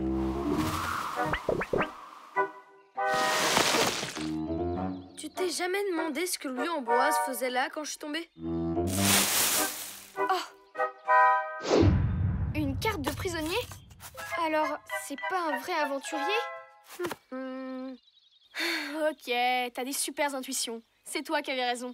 Tu t'es jamais demandé ce que Louis-Ambroise faisait là quand je suis tombée? Oh! Une carte de prisonnier? Alors, c'est pas un vrai aventurier? Ok, t'as des super intuitions. C'est toi qui avais raison.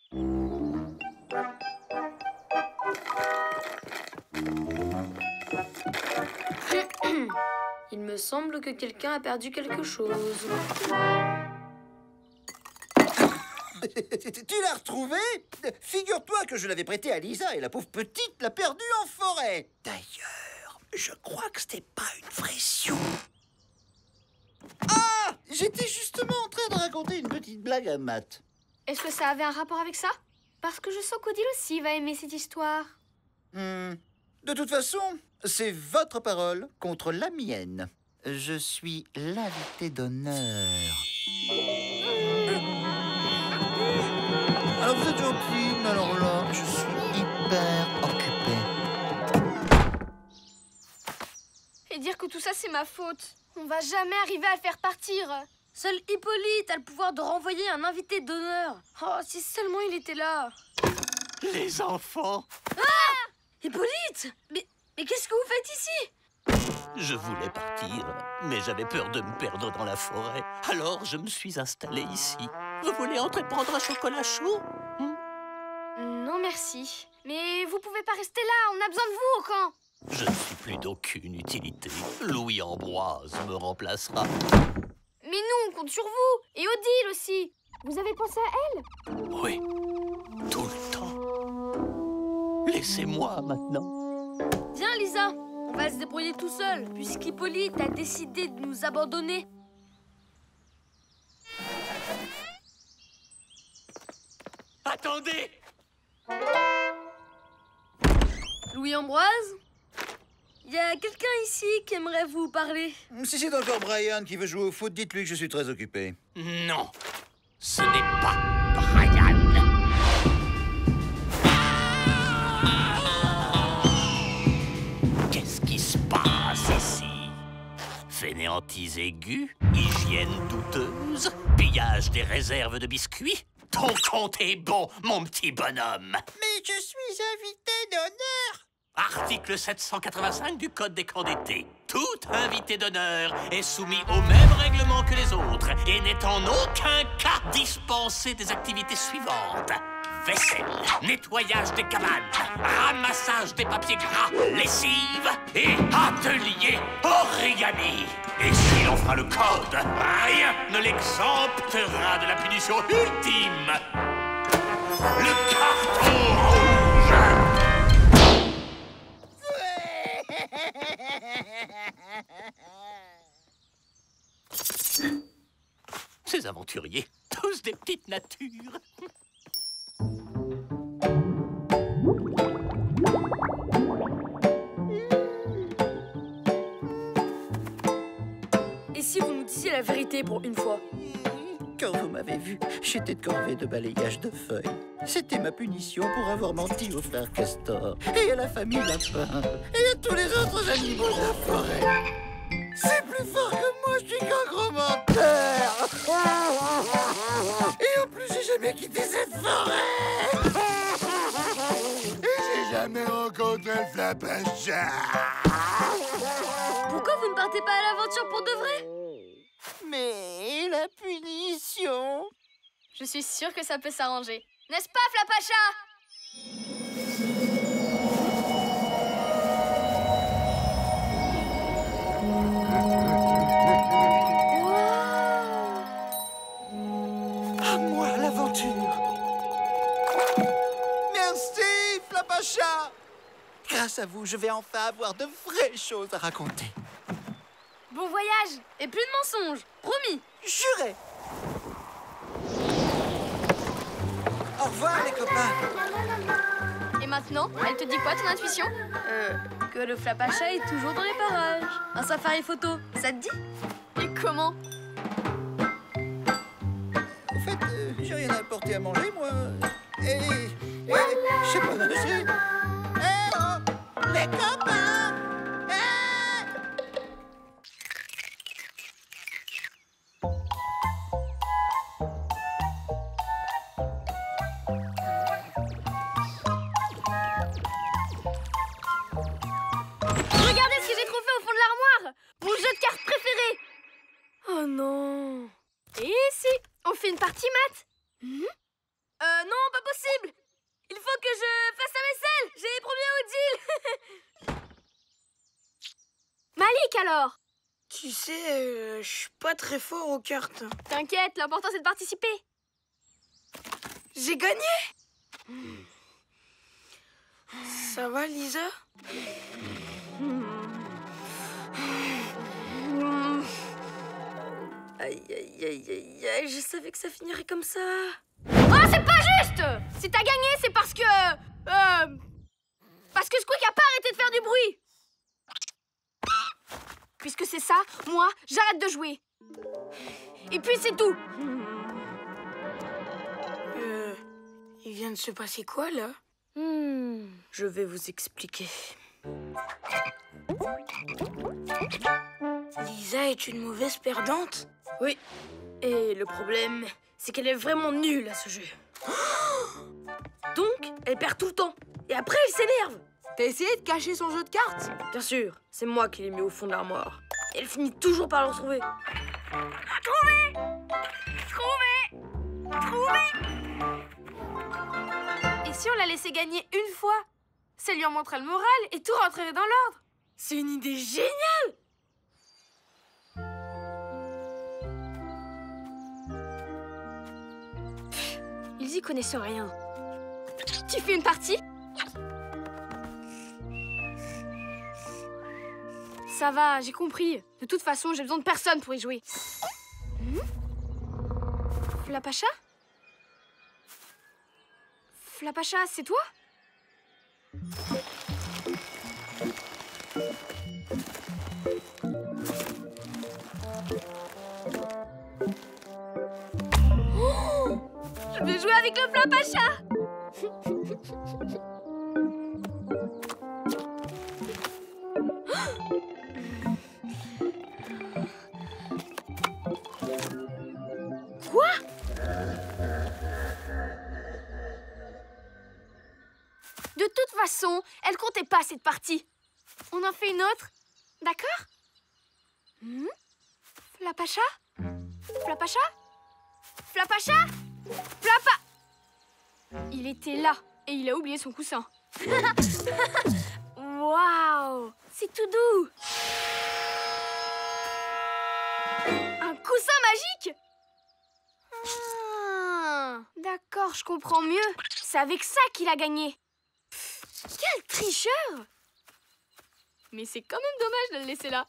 Il me semble que quelqu'un a perdu quelque chose. Tu l'as retrouvé? Figure-toi que je l'avais prêté à Lisa et la pauvre petite l'a perdu en forêt. D'ailleurs, je crois que c'était pas une vraie Sue. Ah! J'étais justement en train de raconter une petite blague à Matt. Est-ce que ça avait un rapport avec ça? Parce que je sens qu'Odile aussi va aimer cette histoire. De toute façon, c'est votre parole contre la mienne. Je suis l'invité d'honneur. Alors vous êtes gentil, mais alors là, je suis hyper occupé. Et dire que tout ça, c'est ma faute. On va jamais arriver à le faire partir. Seul Hippolyte a le pouvoir de renvoyer un invité d'honneur. Oh, si seulement il était là. Les enfants, Hippolyte! Mais qu'est-ce que vous faites ici? je voulais partir, mais j'avais peur de me perdre dans la forêt. Alors je me suis installé ici. Vous voulez entrer prendre un chocolat chaud? Non, merci. Mais vous pouvez pas rester là, on a besoin de vous au camp. Je ne suis plus d'aucune utilité. Louis-Ambroise me remplacera. Mais nous, on compte sur vous. Et Odile aussi. Vous avez pensé à elle? Oui, tout le temps. Laissez-moi maintenant. Viens, Lisa. On va se débrouiller tout seul, puisqu'Hippolyte a décidé de nous abandonner. Attendez! Louis-Ambroise? Il y a quelqu'un ici qui aimerait vous parler. Si c'est encore Brian qui veut jouer au foot, dites-lui que je suis très occupé. Non, ce n'est pas Brian. Qu'est-ce qui se passe ici? Fainéantise aiguë, hygiène douteuse, pillage des réserves de biscuits. Ton compte est bon, mon petit bonhomme. Mais je suis invité d'honneur. Article 785 du Code des camps d'été. Tout invité d'honneur est soumis aux mêmes règlements que les autres et n'est en aucun cas dispensé des activités suivantes. Vaisselle, nettoyage des cabanes, ramassage des papiers gras, lessive et atelier origami. Et s'il en fera le code, rien ne l'exemptera de la punition ultime. Le carton rouge. Ces aventuriers, tous des petites natures. Et si vous nous disiez la vérité pour une fois? Quand vous m'avez vu, j'étais de corvée de balayage de feuilles. C'était ma punition pour avoir menti au frère Castor, et à la famille Lapin, et à tous les autres animaux de la forêt. C'est plus fort que moi, je suis qu'un gros menteur. Et en plus, j'ai jamais quitté cette forêt. Et j'ai jamais rencontré le Flapacha. Pourquoi vous ne partez pas à l'aventure pour de vrai? Mais la punition... Je suis sûre que ça peut s'arranger. N'est-ce pas, Flapacha? À moi, l'aventure. Merci, Flapacha. Grâce à vous, je vais enfin avoir de vraies choses à raconter. Bon voyage et plus de mensonges, promis. Juré. Au revoir, les copains. Et maintenant, elle te dit quoi ton intuition? Que le Flapacha est toujours dans les parages. Un safari photo, ça te dit? Et comment? Au fait, j'ai rien à apporter à manger, moi. Et je sais pas nager. Eh oh, les copains. Regardez ce que j'ai trouvé au fond de l'armoire! Mon jeu de cartes préféré! Oh non! Et ici, on fait une partie maths? Non, pas possible! Il faut que je fasse la vaisselle! J'ai promis à Odile! Malik alors? Tu sais, je suis pas très fort aux cartes. T'inquiète, l'important c'est de participer. J'ai gagné! Ça va, Lisa? Aïe, aïe, aïe, aïe, aïe, je savais que ça finirait comme ça. Oh, c'est pas juste! Si t'as gagné, c'est parce que... Parce que Squeak a pas arrêté de faire du bruit. Puisque c'est ça, moi, j'arrête de jouer. Et puis c'est tout. Il vient de se passer quoi, là? Je vais vous expliquer. Lisa est une mauvaise perdante? Oui. Et le problème, c'est qu'elle est vraiment nulle à ce jeu. Donc, elle perd tout le temps. Et après, elle s'énerve. T'as essayé de cacher son jeu de cartes? Bien sûr, c'est moi qui l'ai mis au fond de l'armoire. Et elle finit toujours par le retrouver. Et si on la laissait gagner une fois? Ça lui en montrerait le moral et tout rentrerait dans l'ordre. C'est une idée géniale! Ils y connaissent rien. Tu fais une partie? Ça va, j'ai compris. De toute façon, j'ai besoin de personne pour y jouer. Flapacha? Flapacha, c'est toi? Oh, je vais jouer avec le Flapacha! Quoi? De toute façon, elle comptait pas cette partie. On en fait une autre, d'accord? Flapacha? Flapacha? Flapacha? Il était là et il a oublié son coussin. Waouh! C'est tout doux! Un coussin magique? Ah, d'accord, je comprends mieux. C'est avec ça qu'il a gagné. Quel tricheur! Mais c'est quand même dommage de le laisser là.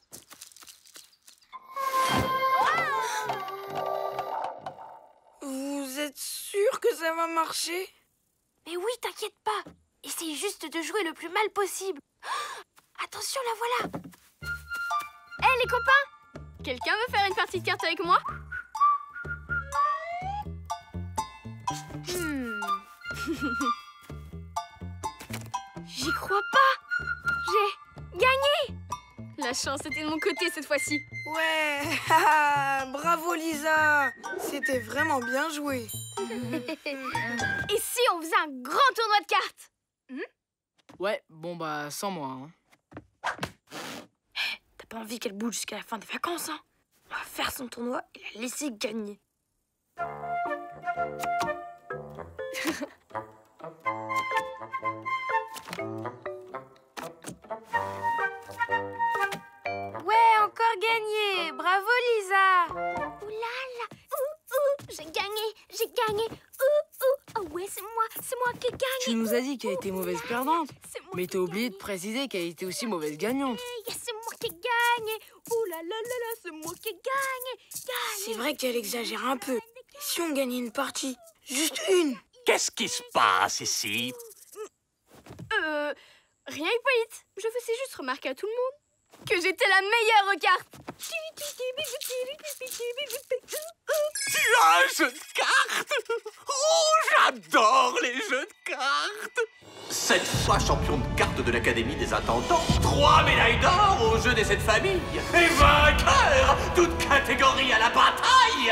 Vous êtes sûr que ça va marcher? Mais oui, t'inquiète pas. Essaye juste de jouer le plus mal possible. Attention, la voilà. Hé, les copains! Quelqu'un veut faire une partie de cartes avec moi? J'y crois pas. J'ai gagné. La chance était de mon côté cette fois-ci. Ouais, bravo Lisa. C'était vraiment bien joué. Et si on faisait un grand tournoi de cartes? Ouais, bon bah sans moi. Hein. T'as pas envie qu'elle bouge jusqu'à la fin des vacances, hein? On va faire son tournoi et la laisser gagner. Ouais, encore gagné. Bravo Lisa. Ouh là là. J'ai gagné. Oh ouais, c'est moi qui gagne. Tu nous as dit qu'elle était mauvaise perdante, C'est moi mais qui t'as oublié de gagne. préciser qu'elle était aussi mauvaise gagnante. C'est moi qui gagne. Ouh là là là là, c'est moi qui gagne. C'est vrai qu'elle exagère un peu. Si on gagnait une partie, juste une. Qu'est-ce qui se passe ici? Rien Hippolyte. Je faisais juste remarquer à tout le monde que j'étais la meilleure aux cartes. Tu as un jeu de cartes? Oh, j'adore les jeux de cartes! 7 fois champion de cartes de l'Académie des Intendants, 3 médailles d'or au jeu des 7 familles, et vainqueur, toutes catégories à la bataille!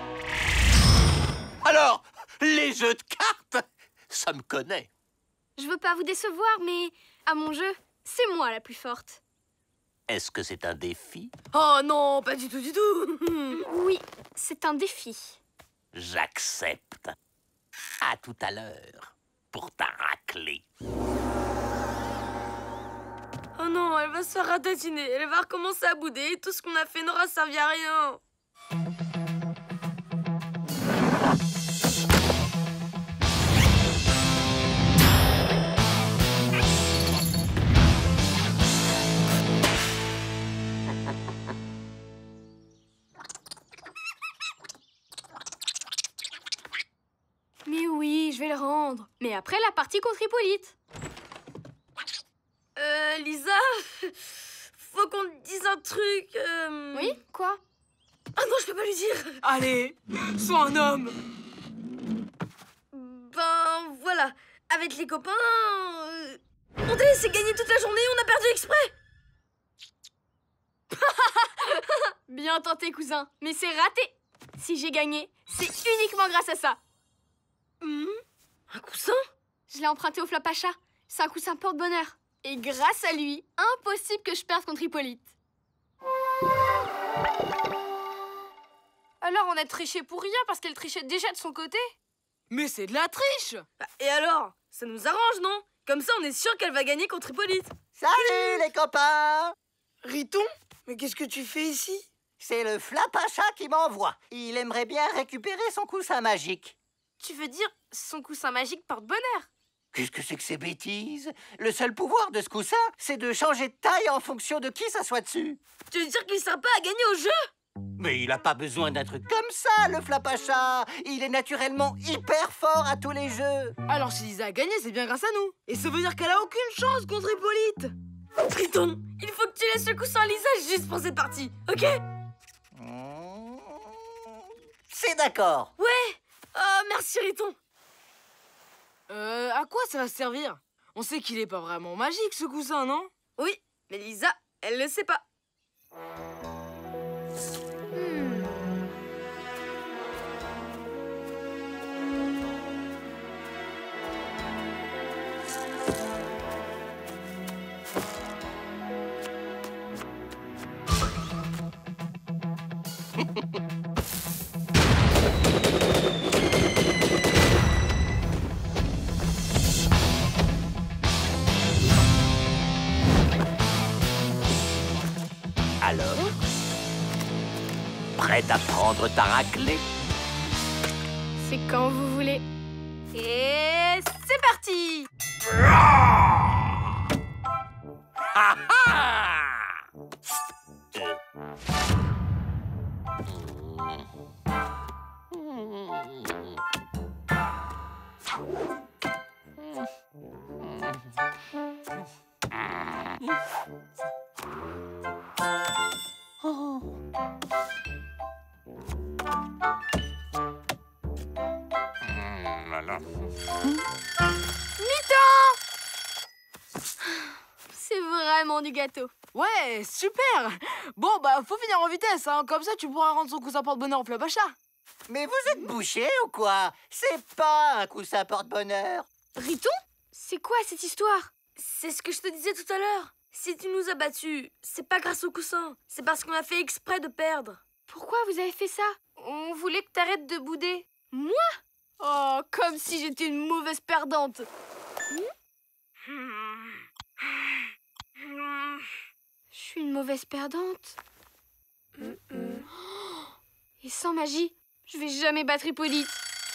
Alors, les jeux de cartes, ça me connaît. Je veux pas vous décevoir, mais à mon jeu, c'est moi la plus forte. Est-ce que c'est un défi? Oh non, pas du tout, du tout. Oui, c'est un défi. J'accepte. À tout à l'heure, pour ta raclée. Oh non, elle va se faire ratatiner. Elle va recommencer à bouder. Tout ce qu'on a fait n'aura servi à rien. Mais oui, je vais le rendre. Mais après la partie contre Hippolyte. Lisa, faut qu'on te dise un truc. Oui, quoi? Ah non, je peux pas lui dire. Allez, sois un homme. Ben voilà, avec les copains, on t'a laissé gagner toute la journée, on a perdu exprès. Bien tenté, cousin. Mais c'est raté. Si j'ai gagné, c'est uniquement grâce à ça. Un coussin? Je l'ai emprunté au Flapacha. C'est un coussin porte-bonheur. Et grâce à lui, impossible que je perde contre Hippolyte. Alors on a triché pour rien parce qu'elle trichait déjà de son côté? Mais c'est de la triche. Et alors? Ça nous arrange, non? Comme ça, on est sûr qu'elle va gagner contre Hippolyte. Salut les copains! Riton, mais qu'est-ce que tu fais ici? C'est le Flapacha qui m'envoie. Il aimerait bien récupérer son coussin magique. Tu veux dire son coussin magique porte-bonheur? Qu'est-ce que c'est que ces bêtises? Le seul pouvoir de ce coussin, c'est de changer de taille en fonction de qui s'assoit dessus. Tu veux dire qu'il sert pas à gagner au jeu? Mais il a pas besoin d'un truc comme ça, le Flapacha. Il est naturellement hyper fort à tous les jeux. Alors si Lisa a gagné, c'est bien grâce à nous. Et ça veut dire qu'elle a aucune chance contre Hippolyte. Triton, il faut que tu laisses le coussin à Lisa juste pour cette partie, ok? C'est d'accord. Ouais. Oh, merci Riton. À quoi ça va servir? On sait qu'il est pas vraiment magique ce coussin, non? Oui, mais Lisa, elle le sait pas. Alors, prête à prendre ta raclée? C'est quand vous voulez. Et c'est parti! Ah ah! La C'est vraiment du gâteau. Ouais, super. Bon, bah, faut finir en vitesse, hein. Comme ça, tu pourras rendre son coussin porte-bonheur au flop achat. Mais vous êtes bouché ou quoi? C'est pas un coussin porte-bonheur. Riton? C'est quoi cette histoire? C'est ce que je te disais tout à l'heure. Si tu nous as battus, c'est pas grâce au coussin. C'est parce qu'on a fait exprès de perdre. Pourquoi vous avez fait ça? On voulait que t'arrêtes de bouder. Moi? Oh, comme si j'étais une mauvaise perdante. Je suis une mauvaise perdante. Et sans magie, je vais jamais battre Hippolyte.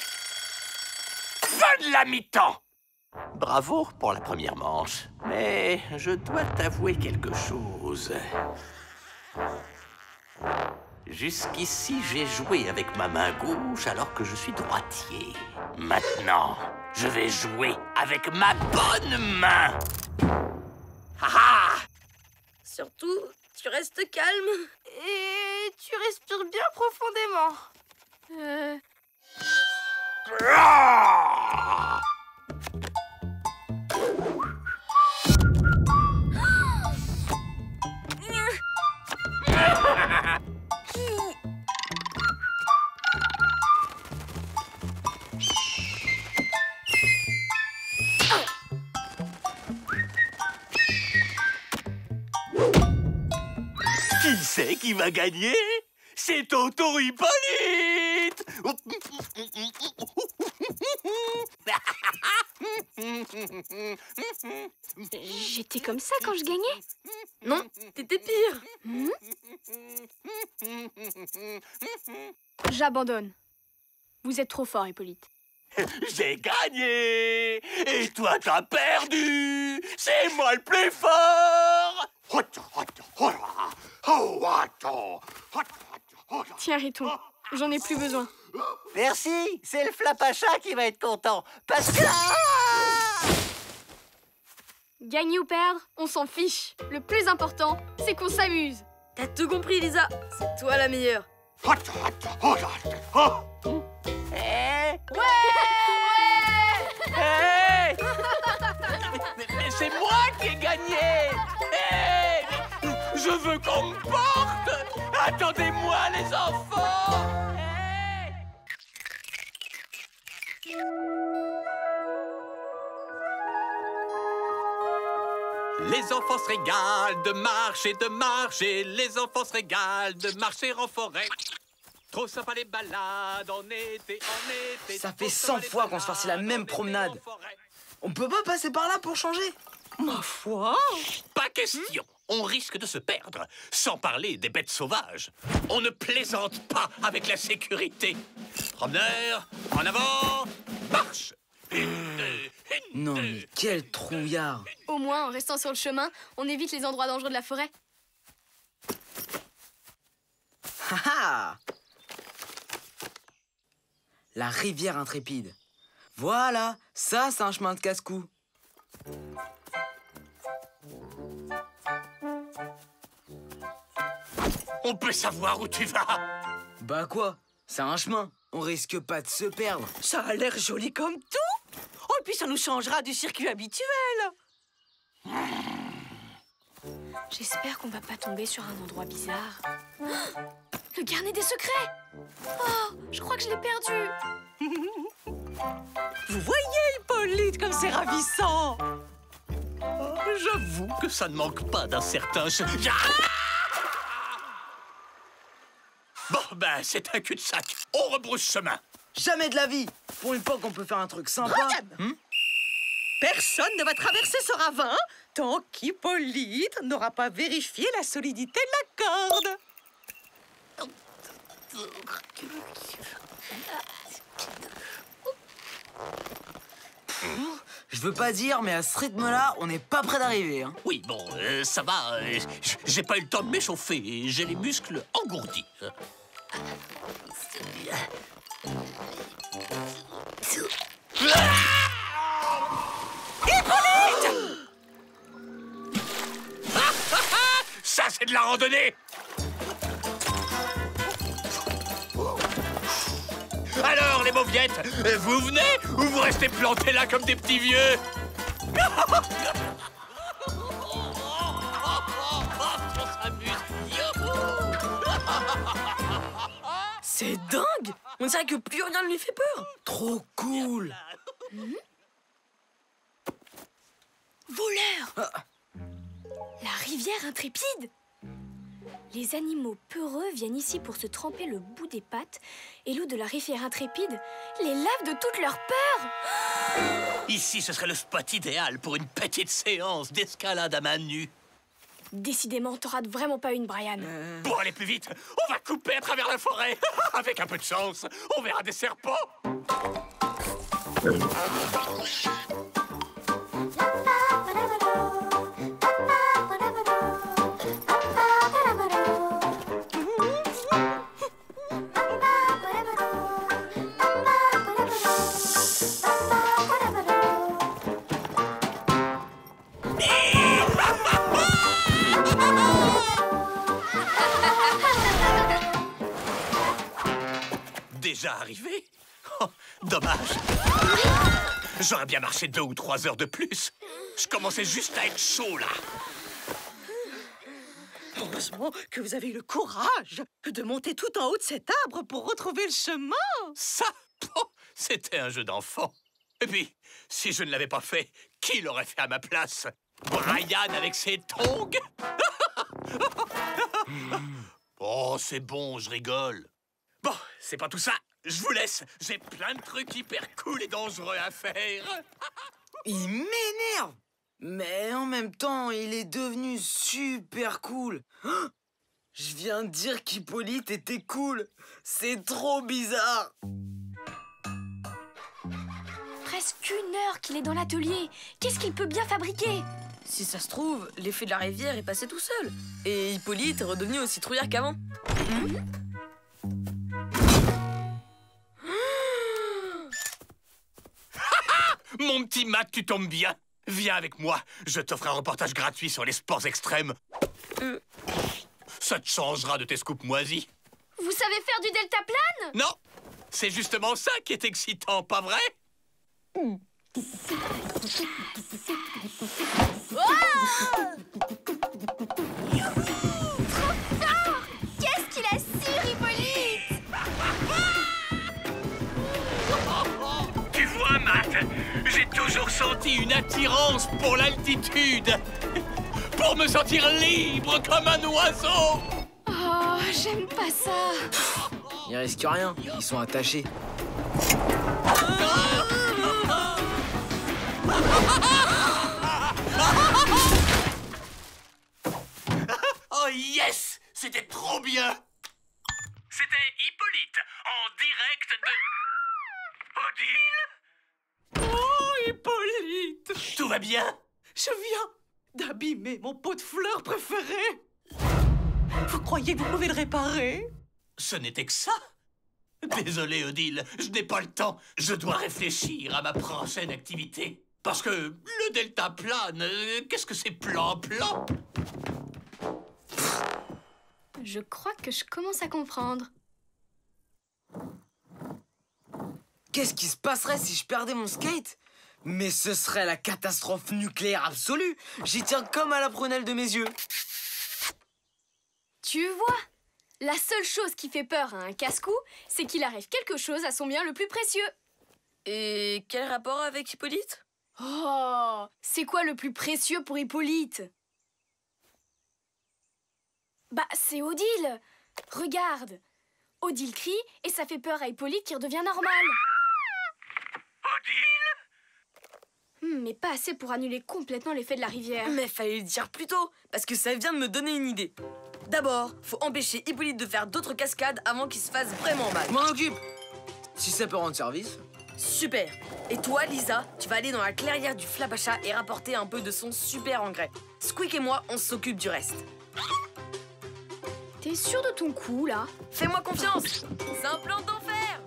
Fin de la mi-temps! Bravo pour la première manche. Mais je dois t'avouer quelque chose. Jusqu'ici, j'ai joué avec ma main gauche alors que je suis droitier. Maintenant, je vais jouer avec ma bonne main. Ha ha! Surtout, tu restes calme. Et tu respires bien profondément. Ah! Qui c'est qui va gagner? C'est Tonton Hippolyte! J'étais comme ça quand je gagnais? Non, t'étais pire. J'abandonne. Vous êtes trop fort, Hippolyte. J'ai gagné! Et toi, t'as perdu! C'est moi le plus fort! Tiens, Riton, j'en ai plus besoin. Merci, c'est le Flapachat qui va être content. Parce que... Gagner ou perdre, on s'en fiche. Le plus important, c'est qu'on s'amuse. T'as tout compris, Lisa. C'est toi la meilleure. Hey! Hey! Mais c'est moi qui ai gagné! Hey! Je veux qu'on me porte! Attendez-moi, les enfants! Hey! Les enfants se régalent de marcher, les enfants se régalent de marcher en forêt. Trop sympa les balades en été, Ça fait 100 fois qu'on se farcit la même promenade. On peut pas passer par là pour changer? Ma foi! Pas question. On risque de se perdre, sans parler des bêtes sauvages. On ne plaisante pas avec la sécurité. Promeneur, en avant, marche! Non mais quel trouillard! Au moins, en restant sur le chemin, on évite les endroits dangereux de la forêt. Haha! La rivière intrépide. Voilà, ça c'est un chemin de casse-cou. On peut savoir où tu vas? Bah quoi? C'est un chemin. On risque pas de se perdre. Ça a l'air joli comme tout. Oh, et puis ça nous changera du circuit habituel. J'espère qu'on va pas tomber sur un endroit bizarre. Le carnet des secrets! Oh, je crois que je l'ai perdu. Vous voyez, Hippolyte, comme c'est ravissant. J'avoue que ça ne manque pas d'un certain... Bon, ben, c'est un cul-de-sac. On rebrousse chemin. Jamais de la vie! Pour une fois qu'on peut faire un truc sympa. Personne ne va traverser ce ravin tant qu'Hippolyte n'aura pas vérifié la solidité de la corde. Je veux pas dire, mais à ce rythme-là, on n'est pas près d'arriver. Hein. Oui, bon, ça va. J'ai pas eu le temps de m'échauffer. J'ai les muscles engourdis. Hippolyte! Ça, c'est de la randonnée! Alors, les mauviettes. Vous venez ou vous restez plantés là comme des petits vieux? On s'amuse. C'est dingue! On dirait que plus rien ne lui fait peur. Trop cool. Voleur! La rivière intrépide! Les animaux peureux viennent ici pour se tremper le bout des pattes et l'eau de la rivière intrépide les lave de toute leur peur. Ici, ce serait le spot idéal pour une petite séance d'escalade à main nue. Décidément, t'en rates vraiment pas une, Brian. Pour aller plus vite, on va couper à travers la forêt. Avec un peu de chance, on verra des serpents. Déjà arrivé? Oh, dommage. J'aurais bien marché 2 ou 3 heures de plus. Je commençais juste à être chaud, là. Heureusement que vous avez eu le courage de monter tout en haut de cet arbre pour retrouver le chemin. Ça, oh, c'était un jeu d'enfant. Et puis, si je ne l'avais pas fait, qui l'aurait fait à ma place? Brian avec ses tongs? Oh, c'est bon, je rigole. Bon, c'est pas tout ça. Je vous laisse. J'ai plein de trucs hyper cool et dangereux à faire. Il m'énerve. Mais en même temps, il est devenu super cool. Oh, je viens de dire qu'Hippolyte était cool. C'est trop bizarre. Presque 1 heure qu'il est dans l'atelier. Qu'est-ce qu'il peut bien fabriquer? Si ça se trouve, l'effet de la rivière est passé tout seul. Et Hippolyte est redevenu aussi trouillard qu'avant. Mon petit Mac, tu tombes bien. Viens avec moi. Je t'offre un reportage gratuit sur les sports extrêmes. Ça te changera de tes scoops moisis. Vous savez faire du deltaplane? Non, c'est justement ça qui est excitant, pas vrai? Qu'est-ce qu'il a su, Hippolyte? Tu vois, Matt, j'ai toujours senti une attirance pour l'altitude. Pour me sentir libre comme un oiseau. Oh, j'aime pas ça. Ils risquent rien, ils sont attachés. Oh yes, c'était trop bien. C'était Hippolyte, en direct de... Odile? Oh, Hippolyte! Tout va bien? Je viens d'abîmer mon pot de fleurs préféré. Vous croyez que vous pouvez le réparer? Ce n'était que ça. Désolé, Odile, je n'ai pas le temps. Je dois réfléchir à ma prochaine activité. Parce que le deltaplane, qu'est-ce que c'est plan-plan? Je crois que je commence à comprendre. Qu'est-ce qui se passerait si je perdais mon skate? Mais ce serait la catastrophe nucléaire absolue. J'y tiens comme à la prunelle de mes yeux. Tu vois, la seule chose qui fait peur à un casse-cou, c'est qu'il arrive quelque chose à son bien le plus précieux. Et quel rapport avec Hippolyte? Oh, c'est quoi le plus précieux pour Hippolyte? Bah, c'est Odile. Regarde. Odile crie et ça fait peur à Hippolyte qui redevient normal. Odile? Mais pas assez pour annuler complètement l'effet de la rivière. Mais fallait le dire plus tôt, parce que ça vient de me donner une idée. D'abord, faut empêcher Hippolyte de faire d'autres cascades avant qu'il se fasse vraiment mal. Je m'en occupe. Si ça peut rendre service. Super. Et toi, Lisa, tu vas aller dans la clairière du Flapacha et rapporter un peu de son super engrais. Squeak et moi, on s'occupe du reste. T'es sûr de ton coup, là? Fais-moi confiance. C'est un plan d'enfer.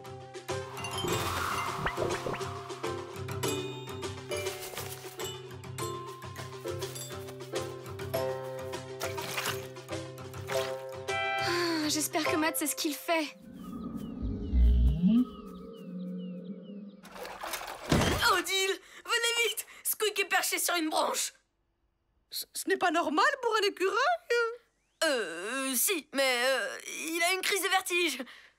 J'espère que Matt sait ce qu'il fait. perché sur une branche. Ce n'est pas normal pour un écureuil. Si, mais il a une crise de vertige.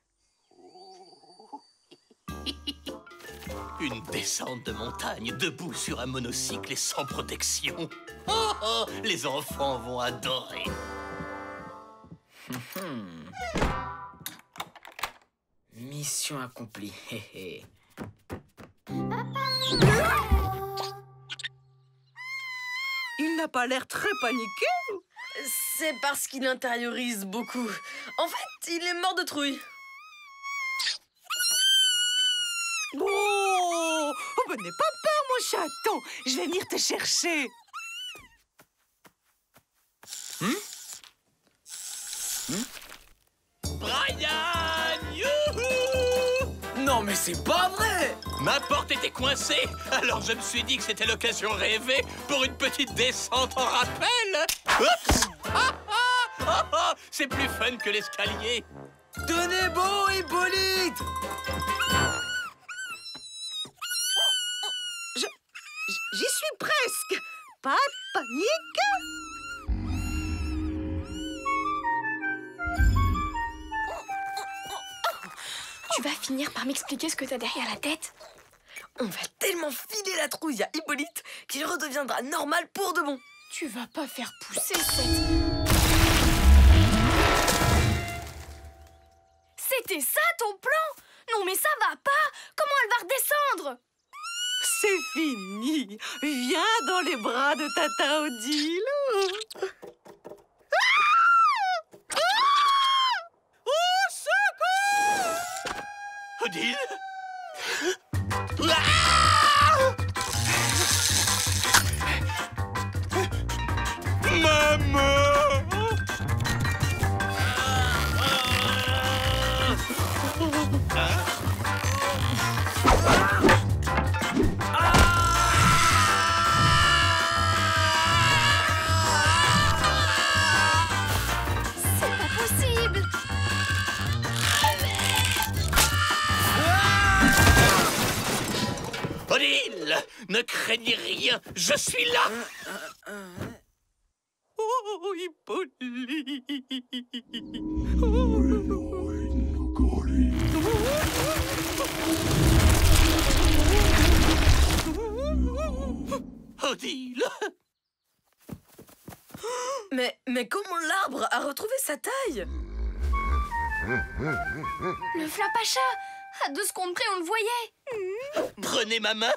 Une descente de montagne debout sur un monocycle et sans protection. Oh, oh, les enfants vont adorer. Mission accomplie. Il n'a pas l'air très paniqué. C'est parce qu'il intériorise beaucoup. En fait, il est mort de trouille. Oh, ben, n'aie pas peur, mon chaton. Je vais venir te chercher. Brian, youhou! Non, mais c'est pas vrai! Ma porte était coincée, alors je me suis dit que c'était l'occasion rêvée pour une petite descente en rappel. Oups! Ah, ah, ah, ah, c'est plus fun que l'escalier. Tenez bon, Hippolyte! J'y suis presque. Pas de panique. Tu vas finir par m'expliquer ce que t'as derrière la tête. On va tellement filer la trouille à Hippolyte qu'il redeviendra normal pour de bon. Tu vas pas faire pousser cette... C'était ça ton plan? Non mais ça va pas. Comment elle va redescendre? C'est fini. Viens dans les bras de Tata Odile. Au secours! Odile? Maman! C'est pas possible. Odile! Ne craignez rien, je suis là! Oh, Hippolyte. Odile! Mais comment l'arbre a retrouvé sa taille? Le Flapacha. À 2 secondes près, on le voyait. Prenez ma main!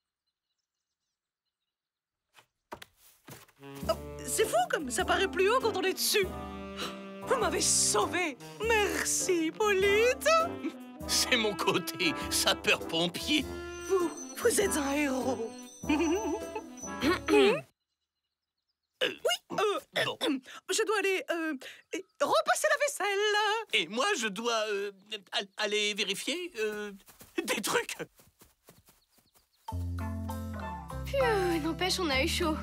C'est fou comme ça paraît plus haut quand on est dessus. Vous m'avez sauvé. Merci, Hippolyte. C'est mon côté sapeur-pompier. Vous êtes un héros. Bon. Je dois aller repasser la vaisselle. Et moi, je dois aller vérifier des trucs. N'empêche, on a eu chaud.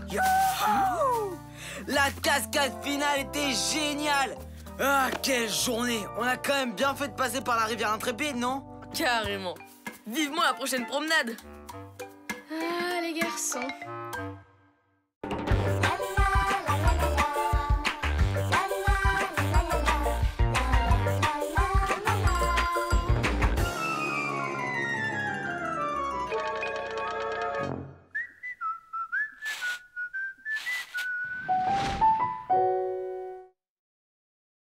La cascade finale était géniale! Ah, quelle journée! On a quand même bien fait de passer par la rivière Intrépide, non? Carrément. Vivement la prochaine promenade. Ah, les garçons.